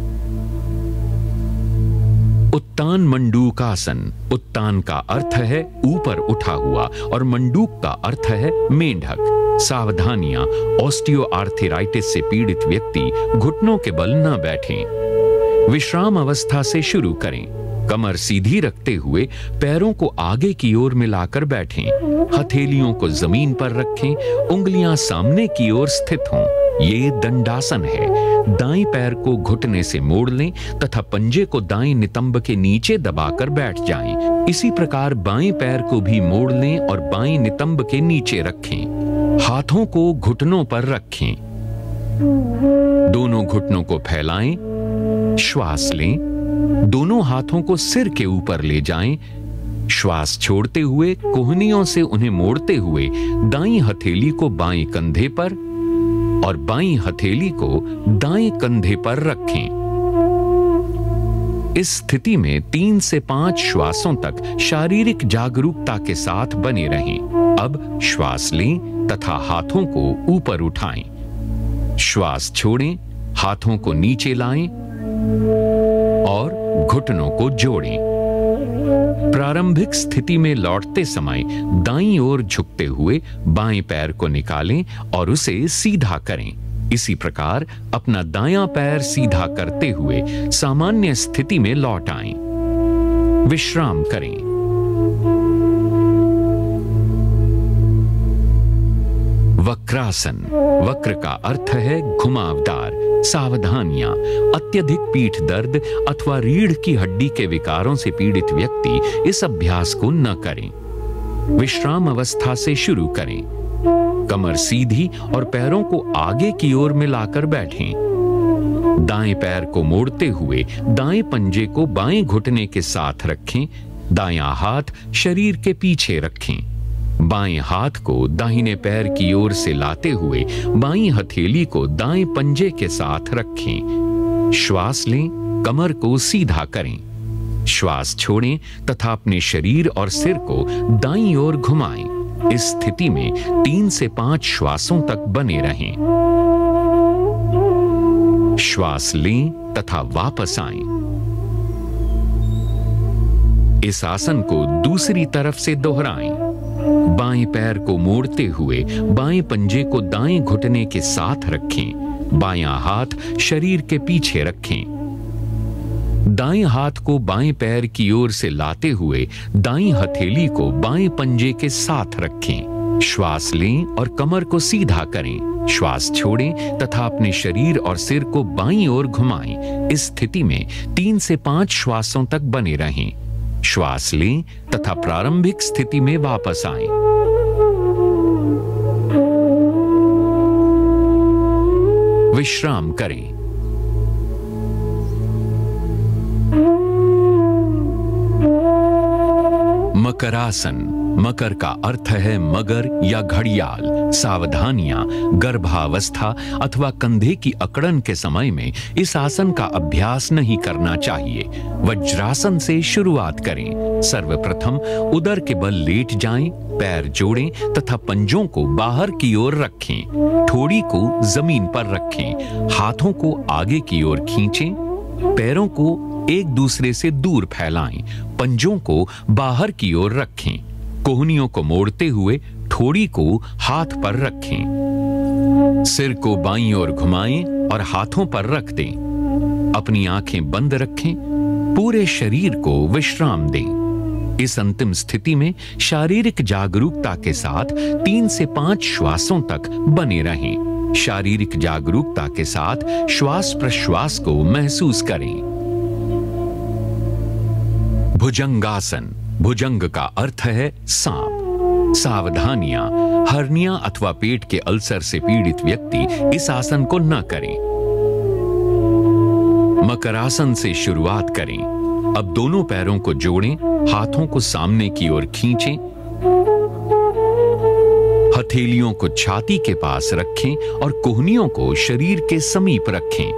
उत्तान मंडूकासन। उत्तान का अर्थ है ऊपर उठा हुआ और मंडूक का अर्थ है मेंढक। सावधानियां। ऑस्टियोआर्थराइटिस से पीड़ित व्यक्ति घुटनों के बल न बैठें। विश्राम अवस्था से शुरू करें। कमर सीधी रखते हुए पैरों को आगे की ओर मिलाकर बैठें। हथेलियों को जमीन पर रखें। उंगलियां सामने की ओर स्थित हों। ये दंडासन है। दाएं पैर को घुटने से मोड़ लें तथा पंजे को दाएं नितंब के नीचे दबाकर बैठ जाएं। इसी प्रकार बाएं पैर को भी मोड़ लें और बाएं नितंब के नीचे रखें। हाथों को घुटनों पर रखें। दोनों घुटनों को फैलाएं। श्वास लें। दोनों हाथों को सिर के ऊपर ले जाएं। श्वास छोड़ते हुए कोहनियों से उन्हें मोड़ते हुए दाईं हथेली को बाएं कंधे पर और बाईं हथेली को दाएं कंधे पर रखें। इस स्थिति में 3 से 5 श्वासों तक शारीरिक जागरूकता के साथ बने रहें। अब श्वास लें तथा हाथों को ऊपर उठाएं। श्वास छोड़ें। हाथों को नीचे लाएं और घुटनों को जोड़ें। प्रारंभिक स्थिति में लौटते समय दाईं ओर झुकते हुए बाएं पैर को निकालें और उसे सीधा करें। इसी प्रकार अपना दायां पैर सीधा करते हुए सामान्य स्थिति में लौट आएं। विश्राम करें। वक्रासन। वक्र का अर्थ है घुमावदार। सावधानियां। अत्यधिक पीठ दर्द अथवा रीढ़ की हड्डी के विकारों से पीड़ित व्यक्ति इस अभ्यास को न करें। विश्राम अवस्था से शुरू करें। कमर सीधी और पैरों को आगे की ओर मिलाकर बैठें। दाएं पैर को मोड़ते हुए दाएं पंजे को बाएं घुटने के साथ रखें। दायां हाथ शरीर के पीछे रखें। बाएं हाथ को दाहिने पैर की ओर से लाते हुए बाईं हथेली को दाएं पंजे के साथ रखें। श्वास लें। कमर को सीधा करें। श्वास छोड़ें तथा अपने शरीर और सिर को दाईं ओर घुमाएं। इस स्थिति में 3 से 5 श्वासों तक बने रहें। श्वास लें तथा वापस आएं। इस आसन को दूसरी तरफ से दोहराएं। बाएं पैर को मोड़ते हुए बाएं पंजे को दाएं घुटने के साथ रखें। बायां हाथ शरीर के पीछे रखें। दाएं हाथ को बाएं पैर की ओर से लाते हुए दाईं हथेली को बाएं पंजे के साथ रखें। श्वास लें और कमर को सीधा करें। श्वास छोड़ें तथा अपने शरीर और सिर को बाईं ओर घुमाएं। इस स्थिति में 3 से 5 श्वासों तक बने रहें। श्वास लें तथा प्रारंभिक स्थिति में वापस आएं। विश्राम करें। मकरासन। मकर का अर्थ है मगर या घड़ियाल। सावधानियां। गर्भावस्था अथवा कंधे की अकड़न के समय में इस आसन का अभ्यास नहीं करना चाहिए। वज्रासन से शुरुआत करें। सर्वप्रथम उदर के बल लेट जाएं, पैर जोड़ें तथा पंजों को बाहर की ओर रखें। ठोड़ी को जमीन पर रखें। हाथों को आगे की ओर खींचें। पैरों को एक दूसरे से दूर फैलाएं। पंजों को बाहर की ओर रखें। कोहनियों को मोड़ते हुए ठोड़ी को हाथ पर रखें। सिर को बाईं ओर घुमाएं और हाथों पर रख दें। अपनी आंखें बंद रखें। पूरे शरीर को विश्राम दें। इस अंतिम स्थिति में शारीरिक जागरूकता के साथ 3 से 5 श्वासों तक बने रहें। शारीरिक जागरूकता के साथ श्वास प्रश्वास को महसूस करें। भुजंगासन। भुजंग का अर्थ है सांप। सावधानियां, हर्निया अथवा पेट के अल्सर से पीड़ित व्यक्ति इस आसन को न करें। मकरासन से शुरुआत करें। अब दोनों पैरों को जोड़ें, हाथों को सामने की ओर खींचें, हथेलियों को छाती के पास रखें और कोहनियों को शरीर के समीप रखें।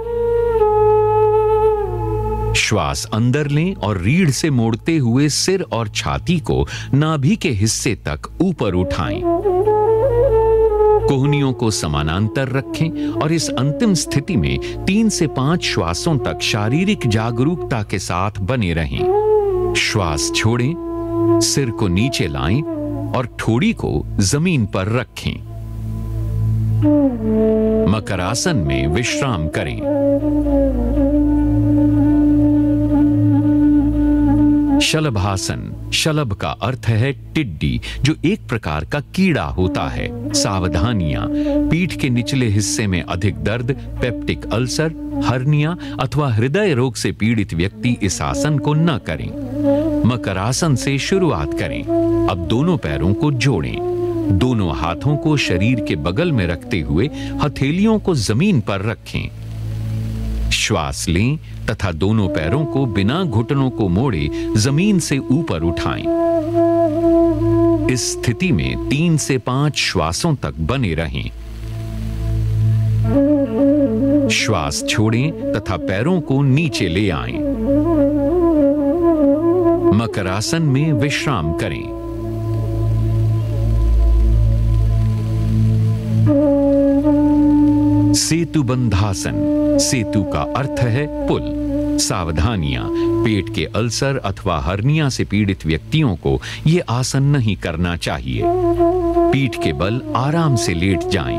श्वास अंदर लें और रीढ़ से मोड़ते हुए सिर और छाती को नाभि के हिस्से तक ऊपर उठाएं। कोहनियों को समानांतर रखें और इस अंतिम स्थिति में 3 से 5 श्वासों तक शारीरिक जागरूकता के साथ बने रहें। श्वास छोड़ें, सिर को नीचे लाएं और ठोड़ी को जमीन पर रखें। मकरासन में विश्राम करें। शलभासन। शलभ का अर्थ है टिड्डी, जो एक प्रकार का कीड़ा होता है। सावधानियां, पीठ के निचले हिस्से में अधिक दर्द, पेप्टिक अल्सर, हर्निया अथवा हृदय रोग से पीड़ित व्यक्ति इस आसन को न करें। मकरासन से शुरुआत करें। अब दोनों पैरों को जोड़ें। दोनों हाथों को शरीर के बगल में रखते हुए हथेलियों को जमीन पर रखें। श्वास लें तथा दोनों पैरों को बिना घुटनों को मोड़े जमीन से ऊपर उठाएं। इस स्थिति में 3 से 5 श्वासों तक बने रहें। श्वास छोड़ें तथा पैरों को नीचे ले आएं। मकरासन में विश्राम करें। सेतुबंधासन। सेतु का अर्थ है पुल। सावधानियां, पेट के अल्सर अथवा हर्निया से पीड़ित व्यक्तियों को यह आसन नहीं करना चाहिए। पीठ के बल आराम से लेट जाएं।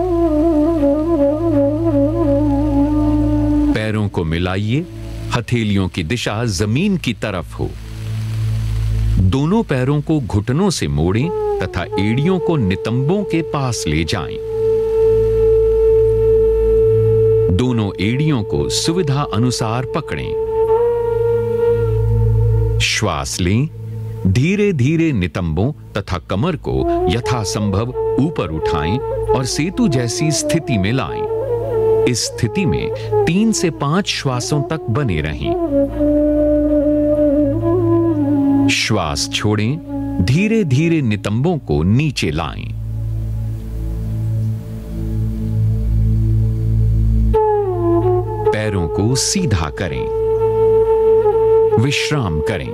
पैरों को मिलाइए, हथेलियों की दिशा जमीन की तरफ हो। दोनों पैरों को घुटनों से मोड़ें तथा एड़ियों को नितंबों के पास ले जाएं। दोनों एड़ियों को सुविधा अनुसार पकड़ें। श्वास लें, धीरे धीरे नितंबों तथा कमर को यथासंभव ऊपर उठाएं और सेतु जैसी स्थिति में लाएं। इस स्थिति में 3 से 5 श्वासों तक बने रहें। श्वास छोड़ें, धीरे धीरे नितंबों को नीचे लाएं। पैरों को सीधा करें। विश्राम करें।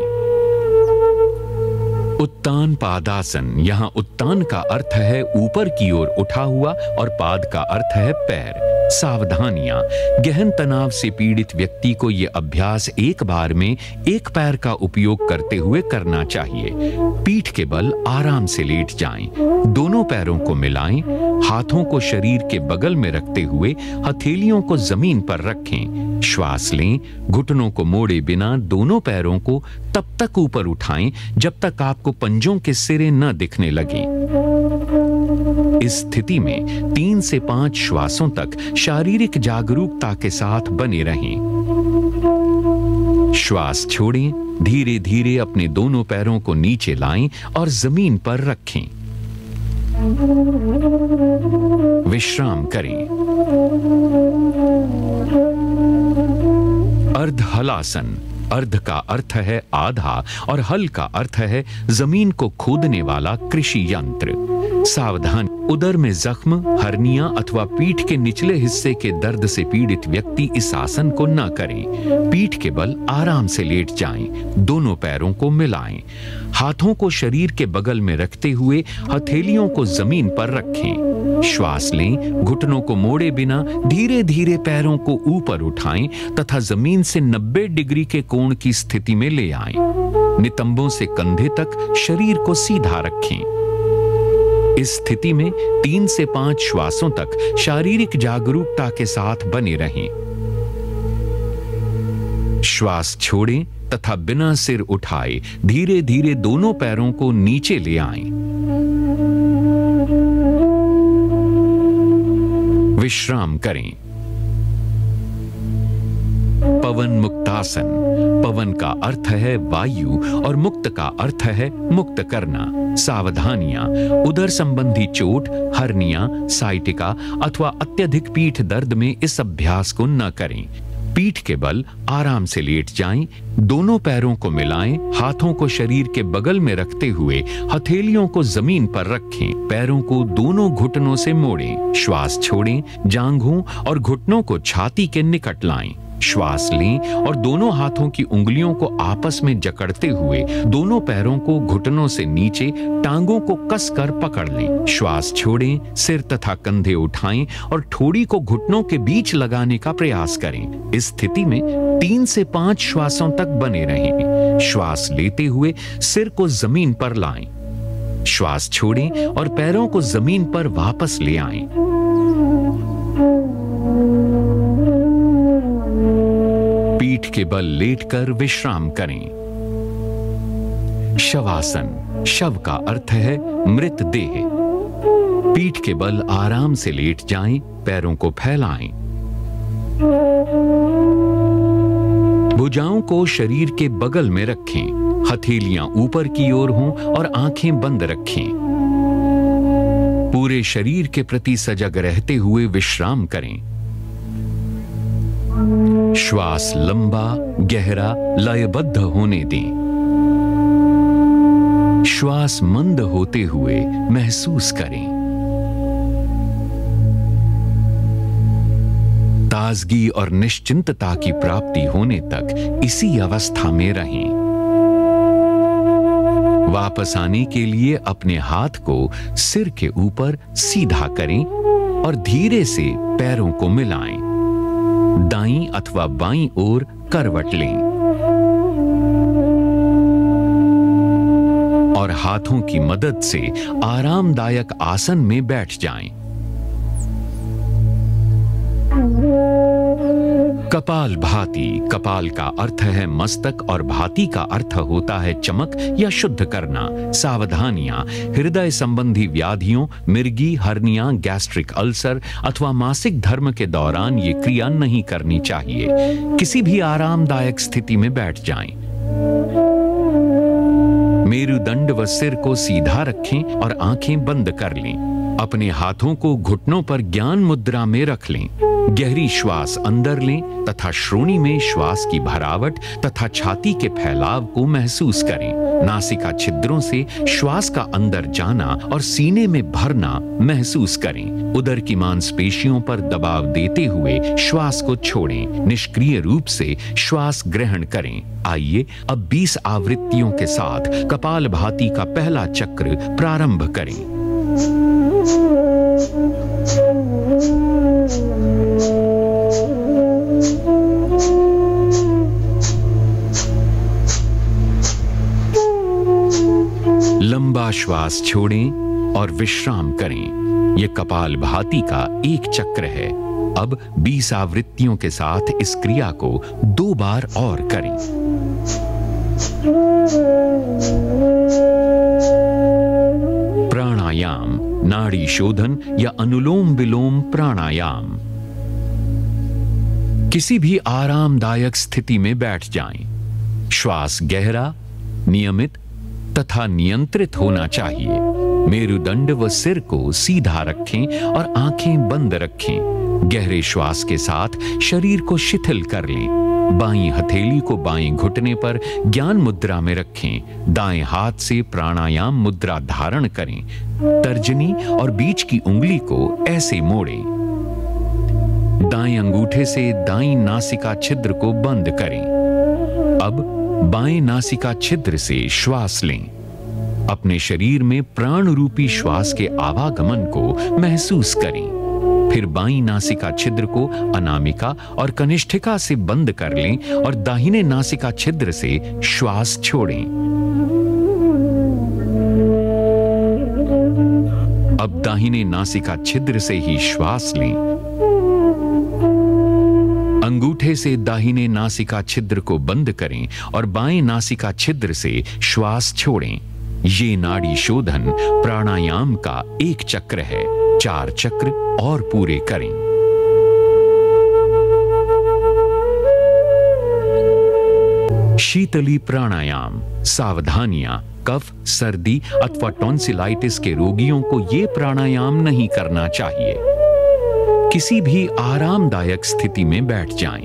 उत्तान पादासन। यहां उत्तान का अर्थ है ऊपर की ओर उठा हुआ और पाद का अर्थ है पैर। सावधानियां, गहन तनाव से पीड़ित व्यक्ति को यह अभ्यास एक बार में एक पैर का उपयोग करते हुए करना चाहिए। पीठ के बल आराम से लेट जाएं। दोनों पैरों को मिलाएं, हाथों को शरीर के बगल में रखते हुए हथेलियों को जमीन पर रखें। श्वास लें, घुटनों को मोड़े बिना दोनों पैरों को तब तक ऊपर उठाएं जब तक आपको पंजों के सिरे न दिखने लगें। इस स्थिति में 3 से 5 श्वासों तक शारीरिक जागरूकता के साथ बने रहें। श्वास छोड़ें, धीरे धीरे अपने दोनों पैरों को नीचे लाएं और जमीन पर रखें। विश्राम करें। अर्धहलासन। अर्ध का अर्थ है आधा और हल का अर्थ है जमीन को खोदने वाला कृषि यंत्र। सावधान, उदर में जख्म, हर्निया अथवा पीठ के निचले हिस्से के दर्द से पीड़ित व्यक्ति इस आसन को न करें। पीठ के बल आराम से लेट जाएं। दोनों पैरों को मिलाएं। हाथों को शरीर के बगल में रखते हुए हथेलियों को जमीन पर रखें। श्वास लें, घुटनों को मोड़े बिना धीरे धीरे पैरों को ऊपर उठाएं तथा जमीन से 90 डिग्री के कोण की स्थिति में ले आएं। नितंबों से कंधे तक शरीर को सीधा रखें। इस स्थिति में 3 से 5 श्वासों तक शारीरिक जागरूकता के साथ बने रहें। श्वास छोड़ें तथा बिना सिर उठाए धीरे धीरे दोनों पैरों को नीचे ले आएं। विश्राम करें। पवन मुक्तासन। पवन का अर्थ है वायु और मुक्त का अर्थ है मुक्त करना। सावधानियां, उदर संबंधी चोट, हर्निया, साइटिका अथवा अत्यधिक पीठ दर्द में इस अभ्यास को न करें। पीठ के बल आराम से लेट जाएं, दोनों पैरों को मिलाएं, हाथों को शरीर के बगल में रखते हुए हथेलियों को जमीन पर रखें, पैरों को दोनों घुटनों से मोड़ें, श्वास छोड़ें, जांघों और घुटनों को छाती के निकट लाएं। श्वास लें और दोनों हाथों की उंगलियों को आपस में जकड़ते हुए दोनों पैरों को घुटनों से नीचे टांगों को कसकर पकड़ लें। श्वास छोड़ें, सिर तथा कंधे उठाएं और ठोड़ी को घुटनों के बीच लगाने का प्रयास करें। इस स्थिति में 3 से 5 श्वासों तक बने रहें। श्वास लेते हुए सिर को जमीन पर लाएं। श्वास छोड़ें और पैरों को जमीन पर वापस ले आएं। पीठ के बल लेटकर विश्राम करें। शवासन। शव का अर्थ है मृत देह। पीठ के बल आराम से लेट जाएं, पैरों को फैलाएं। भुजाओं को शरीर के बगल में रखें, हथेलियां ऊपर की ओर हों और आंखें बंद रखें। पूरे शरीर के प्रति सजग रहते हुए विश्राम करें। श्वास लंबा, गहरा, लयबद्ध होने दें। श्वास मंद होते हुए महसूस करें। ताजगी और निश्चिंतता की प्राप्ति होने तक इसी अवस्था में रहें। वापस आने के लिए अपने हाथ को सिर के ऊपर सीधा करें और धीरे से पैरों को मिलाएं। दाईं अथवा बाईं ओर करवट लें और हाथों की मदद से आरामदायक आसन में बैठ जाएं। कपाल भाती। कपाल का अर्थ है मस्तक और भाती का अर्थ होता है चमक या शुद्ध करना। सावधानियां, हृदय संबंधी व्याधियों, मिर्गी, हर्निया, गैस्ट्रिक अल्सर अथवा मासिक धर्म के दौरान ये क्रिया नहीं करनी चाहिए। किसी भी आरामदायक स्थिति में बैठ जाएं। मेरुदंड व सिर को सीधा रखें और आंखें बंद कर लें। अपने हाथों को घुटनों पर ज्ञान मुद्रा में रख लें। गहरी श्वास अंदर लें तथा श्रोणी में श्वास की भरावट तथा छाती के फैलाव को महसूस करें। नासिका छिद्रों से श्वास का अंदर जाना और सीने में भरना महसूस करें। उदर की मांसपेशियों पर दबाव देते हुए श्वास को छोड़ें। निष्क्रिय रूप से श्वास ग्रहण करें। आइए अब 20 आवृत्तियों के साथ कपालभाति का पहला चक्र प्रारंभ करें। लंबा श्वास छोड़ें और विश्राम करें। यह कपालभाति का एक चक्र है। अब 20 आवृत्तियों के साथ इस क्रिया को 2 बार और करें। प्राणायाम, नाड़ी शोधन या अनुलोम विलोम प्राणायाम। किसी भी आरामदायक स्थिति में बैठ जाएं। श्वास गहरा, नियमित तथा नियंत्रित होना चाहिए। मेरुदंड व सिर को सीधा रखें और आंखें बंद रखें। गहरे श्वास के साथ शरीर को शिथिल कर लें। बाईं हथेली को बाईं घुटने पर ज्ञान मुद्रा में रखें। दाएं हाथ से प्राणायाम मुद्रा धारण करें। तर्जनी और बीच की उंगली को ऐसे मोड़ें। दाएं अंगूठे से दाईं नासिका छिद्र को बंद करें। अब बाएं नासिका छिद्र से श्वास लें। अपने शरीर में प्राण रूपी श्वास के आवागमन को महसूस करें। फिर बाईं नासिका छिद्र को अनामिका और कनिष्ठिका से बंद कर लें और दाहिने नासिका छिद्र से श्वास छोड़ें। अब दाहिने नासिका छिद्र से ही श्वास लें। अंगूठे से दाहिने नासिका छिद्र को बंद करें और बाएं नासिका छिद्र से श्वास छोड़ें। ये नाड़ी शोधन प्राणायाम का एक चक्र है। 4 चक्र और पूरे करें। शीतली प्राणायाम। सावधानियां। कफ, सर्दी अथवा टॉन्सिलाइटिस के रोगियों को ये प्राणायाम नहीं करना चाहिए। किसी भी आरामदायक स्थिति में बैठ जाएं।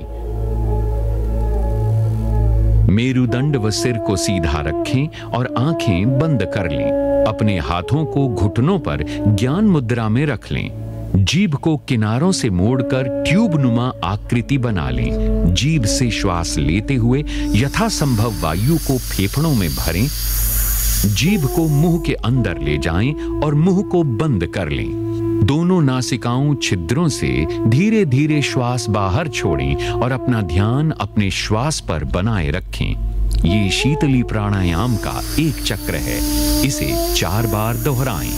मेरुदंड व सिर को सीधा रखें और आंखें बंद कर लें। अपने हाथों को घुटनों पर ज्ञान मुद्रा में रख लें। जीभ को किनारों से मोड़कर ट्यूब नुमा आकृति बना लें। जीभ से श्वास लेते हुए यथासंभव वायु को फेफड़ों में भरें। जीभ को मुंह के अंदर ले जाएं और मुंह को बंद कर लें। दोनों नासिकाओं छिद्रों से धीरे धीरे श्वास बाहर छोड़ें और अपना ध्यान अपने श्वास पर बनाए रखें। ये शीतली प्राणायाम का एक चक्र है। इसे 4 बार दोहराएं।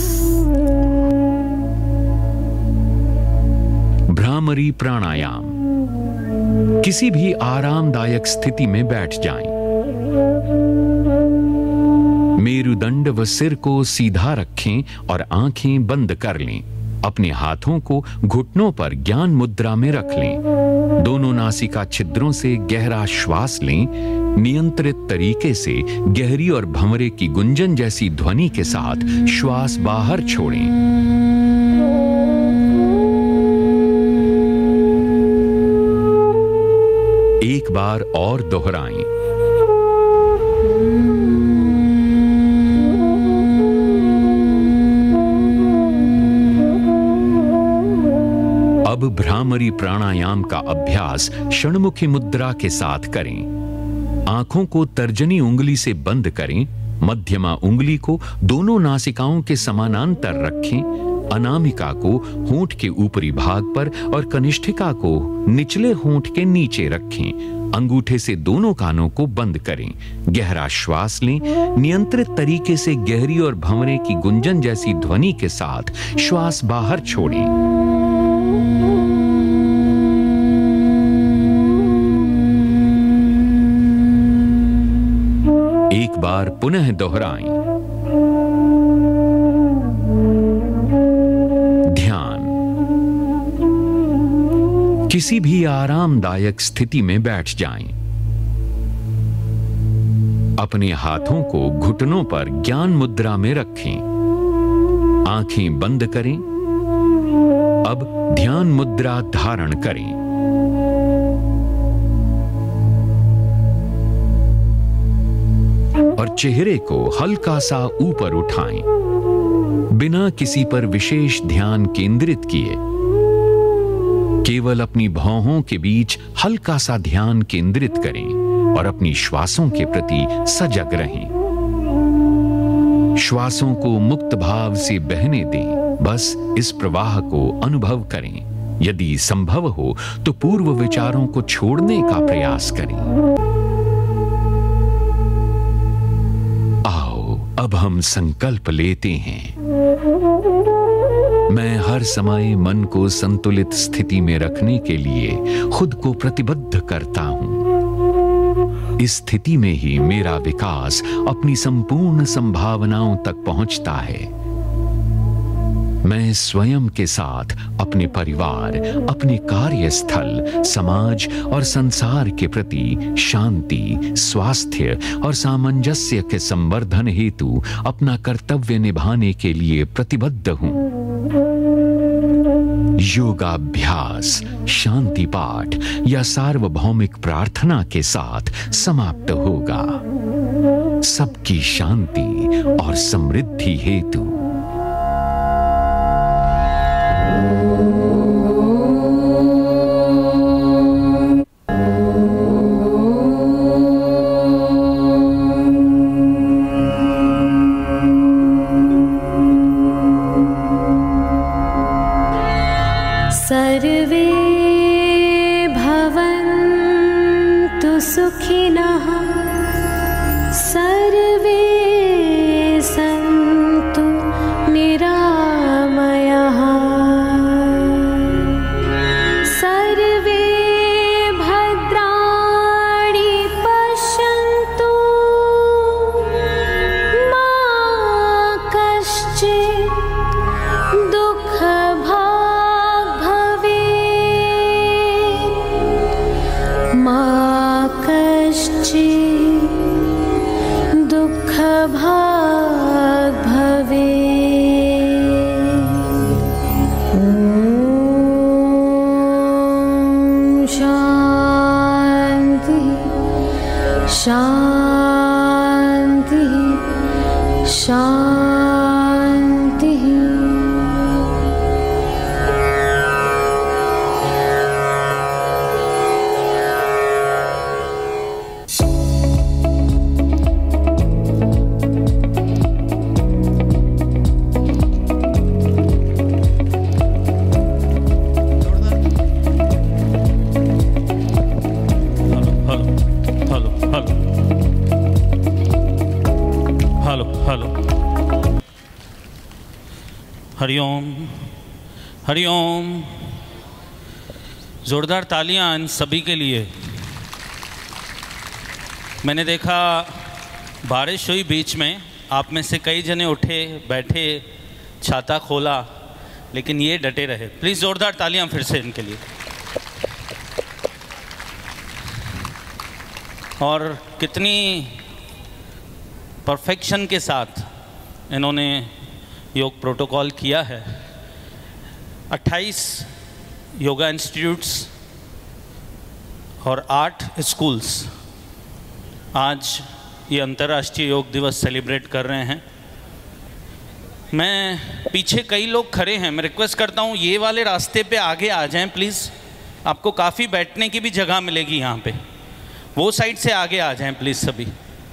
भ्रामरी प्राणायाम। किसी भी आरामदायक स्थिति में बैठ जाएं। मेरुदंड व सिर को सीधा रखें और आंखें बंद कर लें। अपने हाथों को घुटनों पर ज्ञान मुद्रा में रख लें। दोनों नासिका छिद्रों से गहरा श्वास लें। नियंत्रित तरीके से गहरी और भंवरे की गुंजन जैसी ध्वनि के साथ श्वास बाहर छोड़ें। एक बार और दोहराएं। अब भ्रामरी प्राणायाम का अभ्यास षण्मुखी मुद्रा के साथ करें। आंखों को तर्जनी उंगली से बंद करें। मध्यमा उंगली को दोनों नासिकाओं के समानांतर रखें। अनामिका को होंठ के ऊपरी भाग पर और कनिष्ठिका को निचले होंठ के नीचे रखें। अंगूठे से दोनों कानों को बंद करें। गहरा श्वास लें। नियंत्रित तरीके से गहरी और भंवरे की गुंजन जैसी ध्वनि के साथ श्वास बाहर छोड़ें। एक बार पुनः दोहराएं। ध्यान। किसी भी आरामदायक स्थिति में बैठ जाएं। अपने हाथों को घुटनों पर ज्ञान मुद्रा में रखें। आंखें बंद करें। अब ध्यान मुद्रा धारण करें। और चेहरे को हल्का सा ऊपर उठाएं, बिना किसी पर विशेष ध्यान केंद्रित किए। केवल अपनी भौहों के बीच हल्का सा ध्यान केंद्रित करें और अपनी श्वासों के प्रति सजग रहें। श्वासों को मुक्त भाव से बहने दें। बस इस प्रवाह को अनुभव करें। यदि संभव हो तो पूर्व विचारों को छोड़ने का प्रयास करें। आओ अब हम संकल्प लेते हैं। मैं हर समय मन को संतुलित स्थिति में रखने के लिए खुद को प्रतिबद्ध करता हूं। इस स्थिति में ही मेरा विकास अपनी संपूर्ण संभावनाओं तक पहुंचता है। मैं स्वयं के साथ अपने परिवार, अपने कार्यस्थल, समाज और संसार के प्रति शांति, स्वास्थ्य और सामंजस्य के संवर्धन हेतु अपना कर्तव्य निभाने के लिए प्रतिबद्ध हूं। योगाभ्यास, शांति पाठ या सार्वभौमिक प्रार्थना के साथ समाप्त होगा। सबकी शांति और समृद्धि हेतु। सर्वे भवन्तु सुखिनः, सर्वे सन्तु निरामयाः, सर्वे शांति शांति शांति। हरिओम हरिओम। ज़ोरदार तालियां इन सभी के लिए। मैंने देखा बारिश हुई बीच में, आप में से कई जने उठे बैठे छाता खोला, लेकिन ये डटे रहे। प्लीज़ ज़ोरदार तालियां फिर से इनके लिए। और कितनी परफेक्शन के साथ इन्होंने योग प्रोटोकॉल किया है। 28 योगा इंस्टीट्यूट्स और 8 स्कूल्स आज ये अंतर्राष्ट्रीय योग दिवस सेलिब्रेट कर रहे हैं। मैं पीछे कई लोग खड़े हैं, मैं रिक्वेस्ट करता हूँ ये वाले रास्ते पे आगे आ जाएं प्लीज़। आपको काफ़ी बैठने की भी जगह मिलेगी यहाँ पे, वो साइड से आगे आ जाएं प्लीज़ सभी।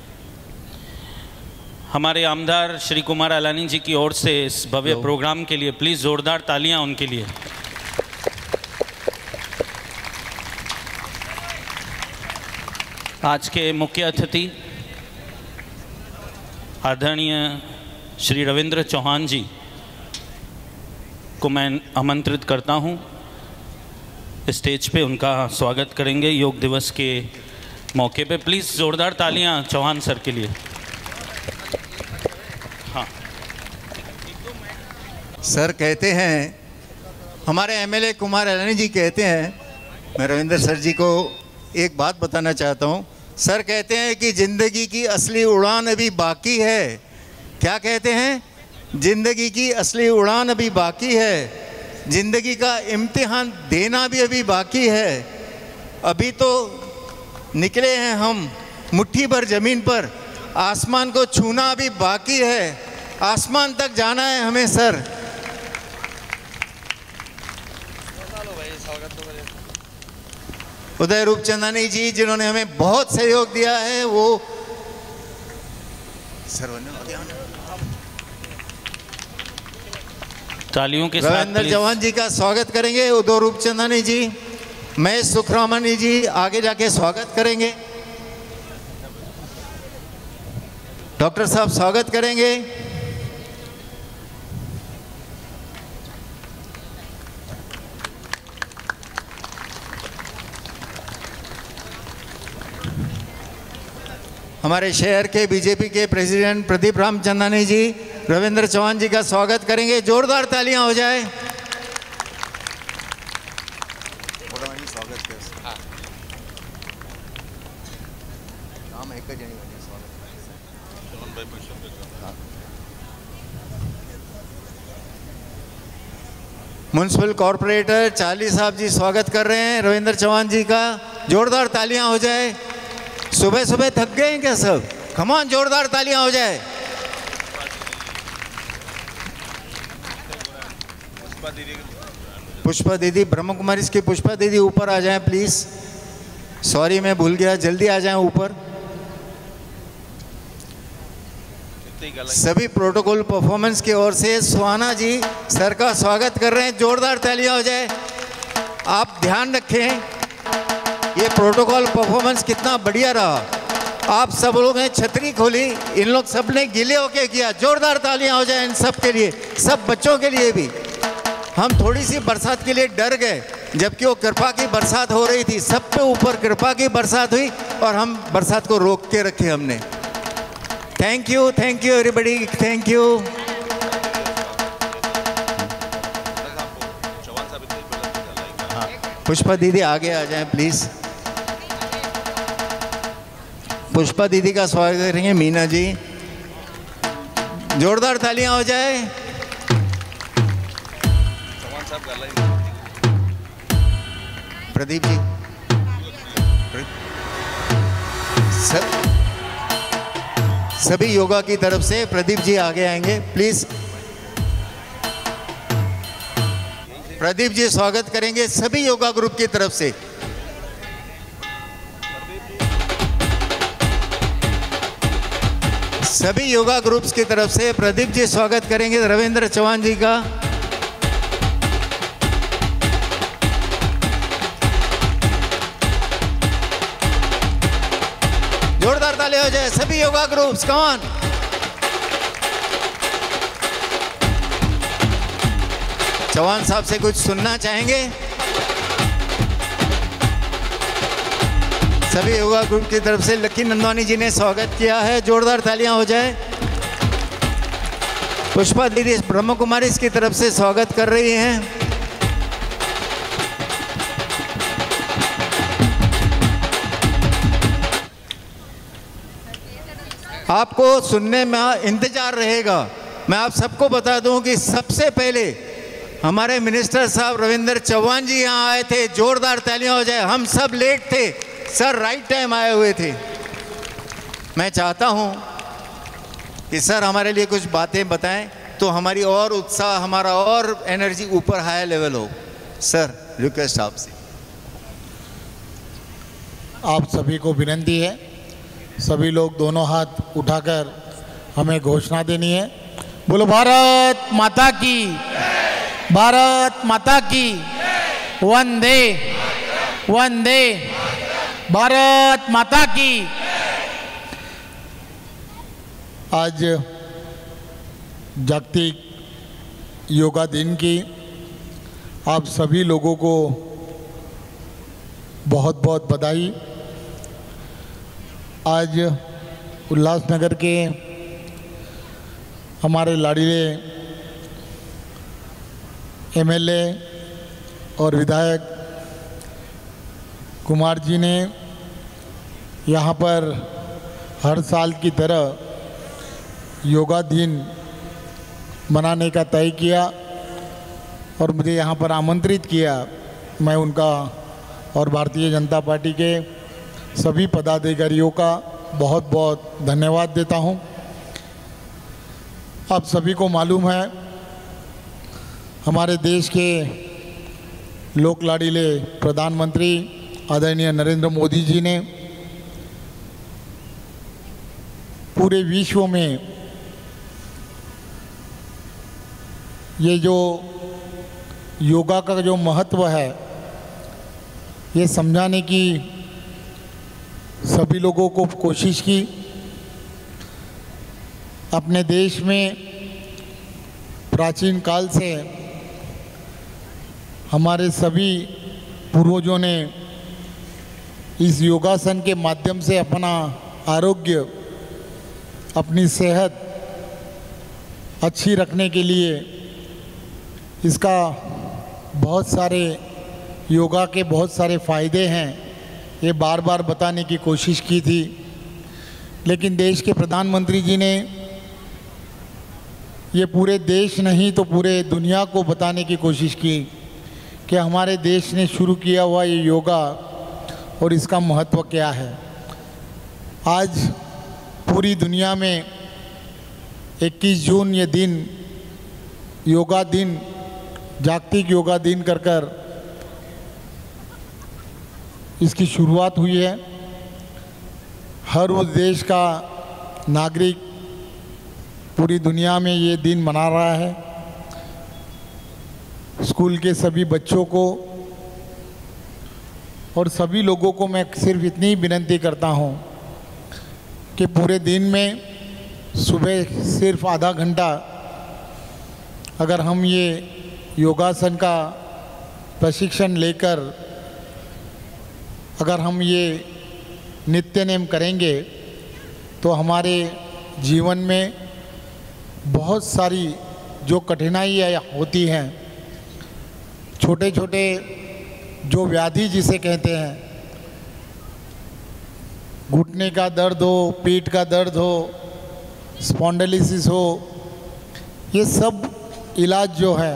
हमारे आमदार श्री कुमार अलानी जी की ओर से इस भव्य प्रोग्राम के लिए प्लीज़ ज़ोरदार तालियां उनके लिए। आज के मुख्य अतिथि आदरणीय श्री रविंद्र चौहान जी को मैं आमंत्रित करता हूं, स्टेज पे उनका स्वागत करेंगे योग दिवस के मौके पे। प्लीज़ ज़ोरदार तालियां चौहान सर के लिए। सर कहते हैं, हमारे एमएलए कुमार अलानी जी कहते हैं, मैं रविंद्र सर जी को एक बात बताना चाहता हूँ। सर कहते हैं कि ज़िंदगी की असली उड़ान अभी बाकी है। क्या कहते हैं? ज़िंदगी की असली उड़ान अभी बाकी है, ज़िंदगी का इम्तिहान देना भी अभी बाकी है। अभी तो निकले हैं हम मुट्ठी भर ज़मीन पर, आसमान को छूना अभी बाकी है, आसमान तक जाना है हमें सर। उदय रूपचंदानी जी जिन्होंने हमें बहुत सहयोग दिया है, वो तालियों के साथ रविंद्र चौहान जी का स्वागत करेंगे। उदय रूपचंदानी जी, महेश सुखरामनी जी आगे जाके स्वागत करेंगे। डॉक्टर साहब स्वागत करेंगे। हमारे शहर के बीजेपी के प्रेसिडेंट प्रदीप रामचंदानी जी रविंद्र चौहान जी का स्वागत करेंगे। जोरदार तालियां हो जाए। म्युनिसिपल कॉरपोरेटर चार्ली साहब जी स्वागत कर रहे हैं रविंद्र चौहान जी का। जोरदार तालियां हो जाए। सुबह सुबह थक गए हैं क्या सब? कमान, जोरदार तालियां हो जाए। पुष्पा दीदी, ब्रह्म कुमारी की पुष्पा दीदी ऊपर आ जाएं प्लीज। सॉरी मैं भूल गया, जल्दी आ जाएं ऊपर। सभी प्रोटोकॉल परफॉर्मेंस की ओर से सुहाना जी सर का स्वागत कर रहे हैं। जोरदार तालियां हो जाए। आप ध्यान रखें, ये प्रोटोकॉल परफॉर्मेंस कितना बढ़िया रहा। आप सब लोगों ने छतरी खोली, इन लोग सब ने गिले होके किया। जोरदार तालियां हो जाए इन सब के लिए, सब बच्चों के लिए भी। हम थोड़ी सी बरसात के लिए डर गए, जबकि वो कृपा की बरसात हो रही थी। सब पे ऊपर कृपा की बरसात हुई और हम बरसात को रोक के रखे हमने। Thank you everybody, thank you. Pushpa दीदी आगे आ जाएं प्लीज। पुष्पा दीदी का स्वागत करेंगे मीना जी। जोरदार तालियां हो जाए। प्रदीप जी सभी योगा की तरफ से प्रदीप जी आगे आएंगे प्लीज। प्रदीप जी स्वागत करेंगे सभी योगा ग्रुप की तरफ से। सभी योगा ग्रुप्स की तरफ से प्रदीप जी स्वागत करेंगे रविंद्र चौहान जी का। जोरदार ताली हो जाए सभी yoga groups, come on. Chauhan साहब से कुछ सुनना चाहेंगे? सभी योगा ग्रुप की तरफ से लकी नंदवानी जी ने स्वागत किया है, जोरदार तालियां हो जाए। पुष्पा दीदी ब्रह्म कुमारी इसकी तरफ से स्वागत कर रही हैं। आपको सुनने में इंतजार रहेगा। मैं आप सबको बता दूं कि सबसे पहले हमारे मिनिस्टर साहब रविंद्र चौहान जी यहाँ आए थे, जोरदार तालियां हो जाए। हम सब लेट थे सर, राइट टाइम आए हुए थे। मैं चाहता हूं कि सर हमारे लिए कुछ बातें बताएं तो हमारी और उत्साह, हमारा और एनर्जी ऊपर हाई लेवल हो। सर रिक्वेस्ट आपसे। आप सभी को विनती है, सभी लोग दोनों हाथ उठाकर हमें घोषणा देनी है। बोलो भारत माता की, भारत माता की, वंदे वंदे भारत माता की। आज जागतिक योगा दिन की आप सभी लोगों को बहुत बहुत बधाई। आज उल्लासनगर के हमारे लाडीले एमएलए और विधायक कुमार जी ने यहाँ पर हर साल की तरह योगा दिन मनाने का तय किया और मुझे यहाँ पर आमंत्रित किया। मैं उनका और भारतीय जनता पार्टी के सभी पदाधिकारियों का बहुत बहुत धन्यवाद देता हूँ। आप सभी को मालूम है हमारे देश के लोक लाडीले प्रधानमंत्री आदरणीय नरेंद्र मोदी जी ने पूरे विश्व में ये जो योगा का जो महत्व है ये समझाने की सभी लोगों को कोशिश की। अपने देश में प्राचीन काल से हमारे सभी पूर्वजों ने इस योगासन के माध्यम से अपना आरोग्य, अपनी सेहत अच्छी रखने के लिए इसका बहुत सारे योगा के बहुत सारे फ़ायदे हैं ये बार बार बताने की कोशिश की थी। लेकिन देश के प्रधानमंत्री जी ने ये पूरे देश नहीं तो पूरे दुनिया को बताने की कोशिश की कि हमारे देश ने शुरू किया हुआ ये योगा और इसका महत्व क्या है। आज पूरी दुनिया में 21 जून ये दिन योगा दिन, जागतिक योगा दिन कर कर इसकी शुरुआत हुई है। हर उस देश का नागरिक पूरी दुनिया में ये दिन मना रहा है। स्कूल के सभी बच्चों को और सभी लोगों को मैं सिर्फ इतनी विनती करता हूँ कि पूरे दिन में सुबह सिर्फ आधा घंटा अगर हम ये योगासन का प्रशिक्षण लेकर अगर हम ये नित्य नेम करेंगे तो हमारे जीवन में बहुत सारी जो कठिनाइयाँ होती हैं, छोटे छोटे जो व्याधि जिसे कहते हैं, घुटने का दर्द हो, पीठ का दर्द हो, स्पॉन्डिलोसिस हो, ये सब इलाज जो है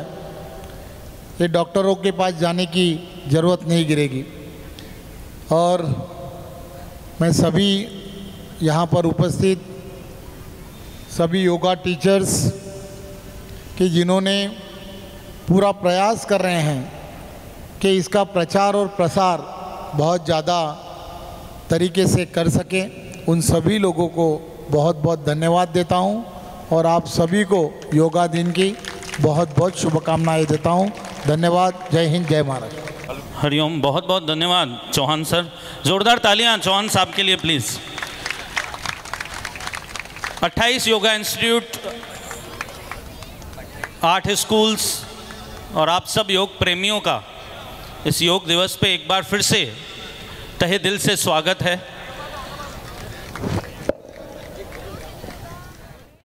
ये डॉक्टरों के पास जाने की ज़रूरत नहीं गिरेगी। और मैं सभी यहाँ पर उपस्थित सभी योगा टीचर्स कि जिन्होंने पूरा प्रयास कर रहे हैं कि इसका प्रचार और प्रसार बहुत ज़्यादा तरीके से कर सकें, उन सभी लोगों को बहुत बहुत धन्यवाद देता हूं और आप सभी को योगा दिन की बहुत बहुत शुभकामनाएं देता हूं। धन्यवाद। जय हिंद, जय महाराष्ट्र। हरिओम। बहुत बहुत धन्यवाद चौहान सर। जोरदार तालियां चौहान साहब के लिए प्लीज़। 28 योगा इंस्टीट्यूट, 8 स्कूल्स और आप सब योग प्रेमियों का इस योग दिवस पे एक बार फिर से तहे दिल से स्वागत है।